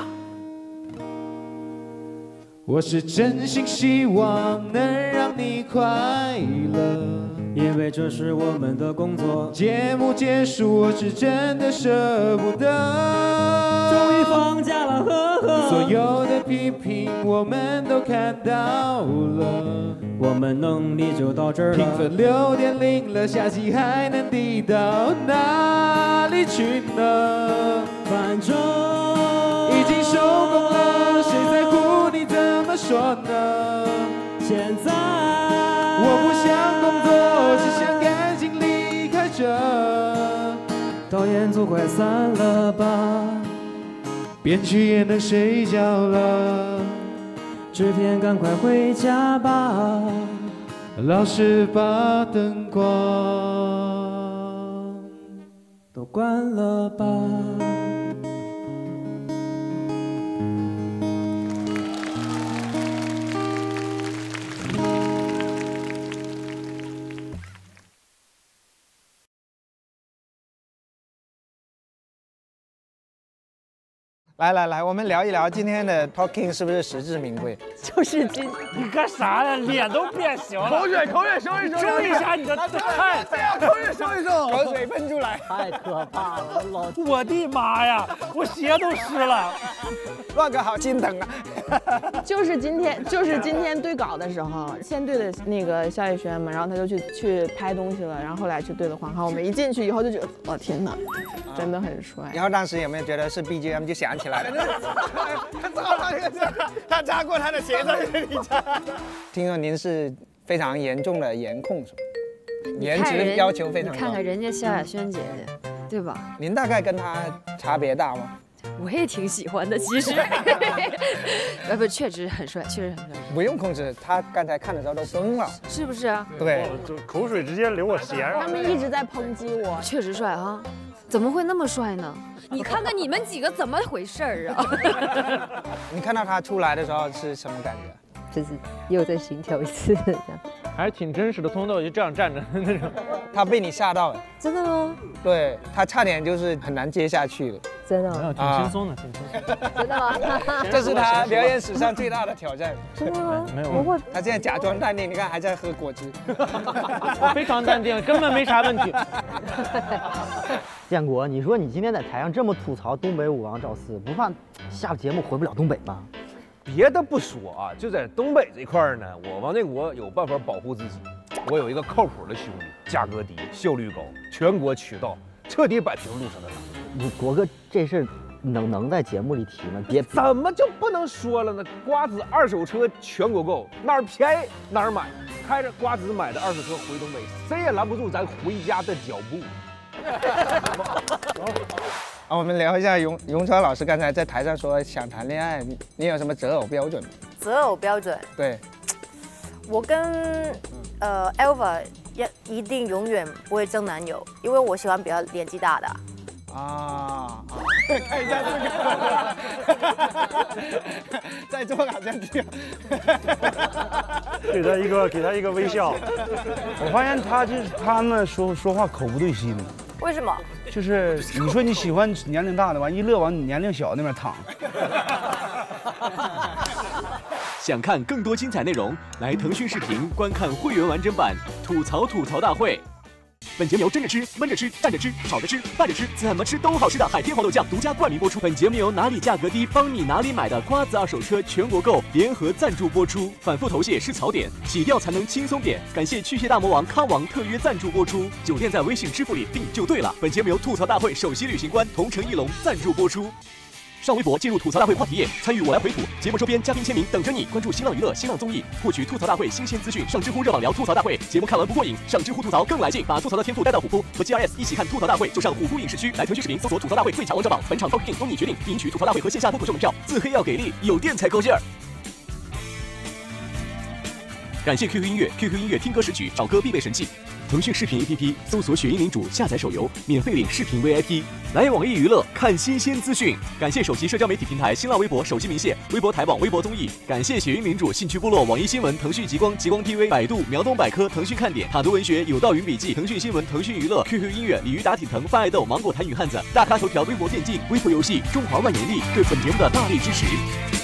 我是真心希望能让你快乐， 因为这是我们的工作。 节目结束，我是真的舍不得。 终于放假了，呵呵。 所有的批评我们都看到了， 我们能力就到这儿了。 评分6.0了，下季还能低到哪里去呢？ 反正已经收工了，谁在乎你怎么说呢？ 现在我不想工作，只想赶紧离开这。 导演组快散了吧， 编剧也能睡觉了， 制片赶快回家吧， 老师把灯光都关了吧。 来，我们聊一聊今天的 talking 是不是实至名归？ 就是今， 你干啥呀？脸都变形了。 口水收一收， 收一下你的汗。 对呀，口水收一收，口水喷出来， 太可怕了， 我的妈呀，我鞋都湿了。 乱哥好心疼啊！ 就是今天对稿的时候，先对的那个萧亚轩嘛，然后他就去拍东西了，然后后来去对的黄浩。我们一进去以后就觉得，哦天哪，真的很帅。 然后当时有没有觉得是 BGM 就想起来了？他扎过他的鞋子，你扎。听说您是非常严重的颜控，是吧？颜值要求非常高。 你看看人家萧亚轩姐姐，对吧？ 您大概跟她差别大吗？ 我也挺喜欢的，其实。不，确实很帅，确实很帅。 不用控制，他刚才看的时候都疯了， 是不是啊？ 对， 就口水直接流我鞋上。 他们一直在抨击我， 确实帅啊！怎么会那么帅呢？你看看你们几个怎么回事儿啊？ 你看到他出来的时候是什么感觉？ 就是又再心跳一次这样。 还是挺真实的，从头就这样站着那种。 他被你吓到了， 真的吗？ 对他差点就是很难接下去了。 真的没有，挺轻松的，挺轻松。 真的吗？ 这是他表演史上最大的挑战。 真的吗？ 没有， 他现在假装淡定，你看还在喝果汁。 我非常淡定，根本没啥问题。 建国，你说你今天在台上这么吐槽东北舞王赵四，不怕下了节目回不了东北吗？ 别的不说啊，就在东北这块呢，我王建国有办法保护自己。我有一个靠谱的兄弟，价格低，效率高，全国渠道，彻底摆平路上的打工。 你国歌这事能在节目里提吗？别怎么就不能说了呢？瓜子二手车全国购，哪儿便宜哪儿买，开着瓜子买的二手车回东北，谁也拦不住咱回家的脚步。 我们聊一下咏川老师刚才在台上说想谈恋爱，你有什么择偶标准？ 择偶标准？ 对， 我跟Alpha 一定永远不会争男友，因为我喜欢比较年纪大的。 看一下这个，在座好像这样， 给他一个微笑。我发现他们说话口不对心。 为什么？ 就是你说你喜欢年龄大的，完一乐往年龄小那边躺。 想看更多精彩内容，来腾讯视频观看会员完整版《吐槽大会》。本节目由蒸着吃、焖着吃、蘸着吃、炒着吃、拌着吃，怎么吃都好吃的海天黄豆酱独家冠名播出。本节目由哪里价格低，帮你哪里买的瓜子二手车全国购联合赞助播出。反复头屑是槽点，洗掉才能轻松点。感谢去屑大魔王康王特约赞助播出。酒店在微信支付里订就对了。本节目由吐槽大会首席旅行官同城一龙赞助播出。上微博进入吐槽大会话题页，参与我来回吐，节目周边嘉宾签名等着你。关注新浪娱乐、新浪综艺，获取吐槽大会新鲜资讯。上知乎热网聊吐槽大会，节目看完不过瘾，上知乎吐槽更来劲。把吐槽的天赋带到虎扑，和 GRS 一起看吐槽大会，就上虎扑影视区来腾讯视频搜索吐槽大会最强王者榜。本场 Talk King 由你决定，领取吐槽大会和线下脱口秀门票。自黑要给力，有电才够劲儿。感谢 QQ 音乐 ，QQ 音乐听歌识曲，找歌必备神器。腾讯视频 APP 搜索“雪鹰领主”，下载手游，免费领视频 VIP。来网易娱乐看新鲜资讯。感谢首席社交媒体平台新浪微博手机明谢、微博台网、微博综艺。感谢雪鹰领主、兴趣部落、网易新闻、腾讯极光、极光 TV、百度、苗东百科、腾讯看点、塔图文学、有道云笔记、腾讯新闻、腾讯娱乐、QQ 音乐、鲤鱼打挺腾、泛爱豆、芒果台女汉子、大咖头条、微博电竞、微博游戏、中华万年历对本节目的大力支持。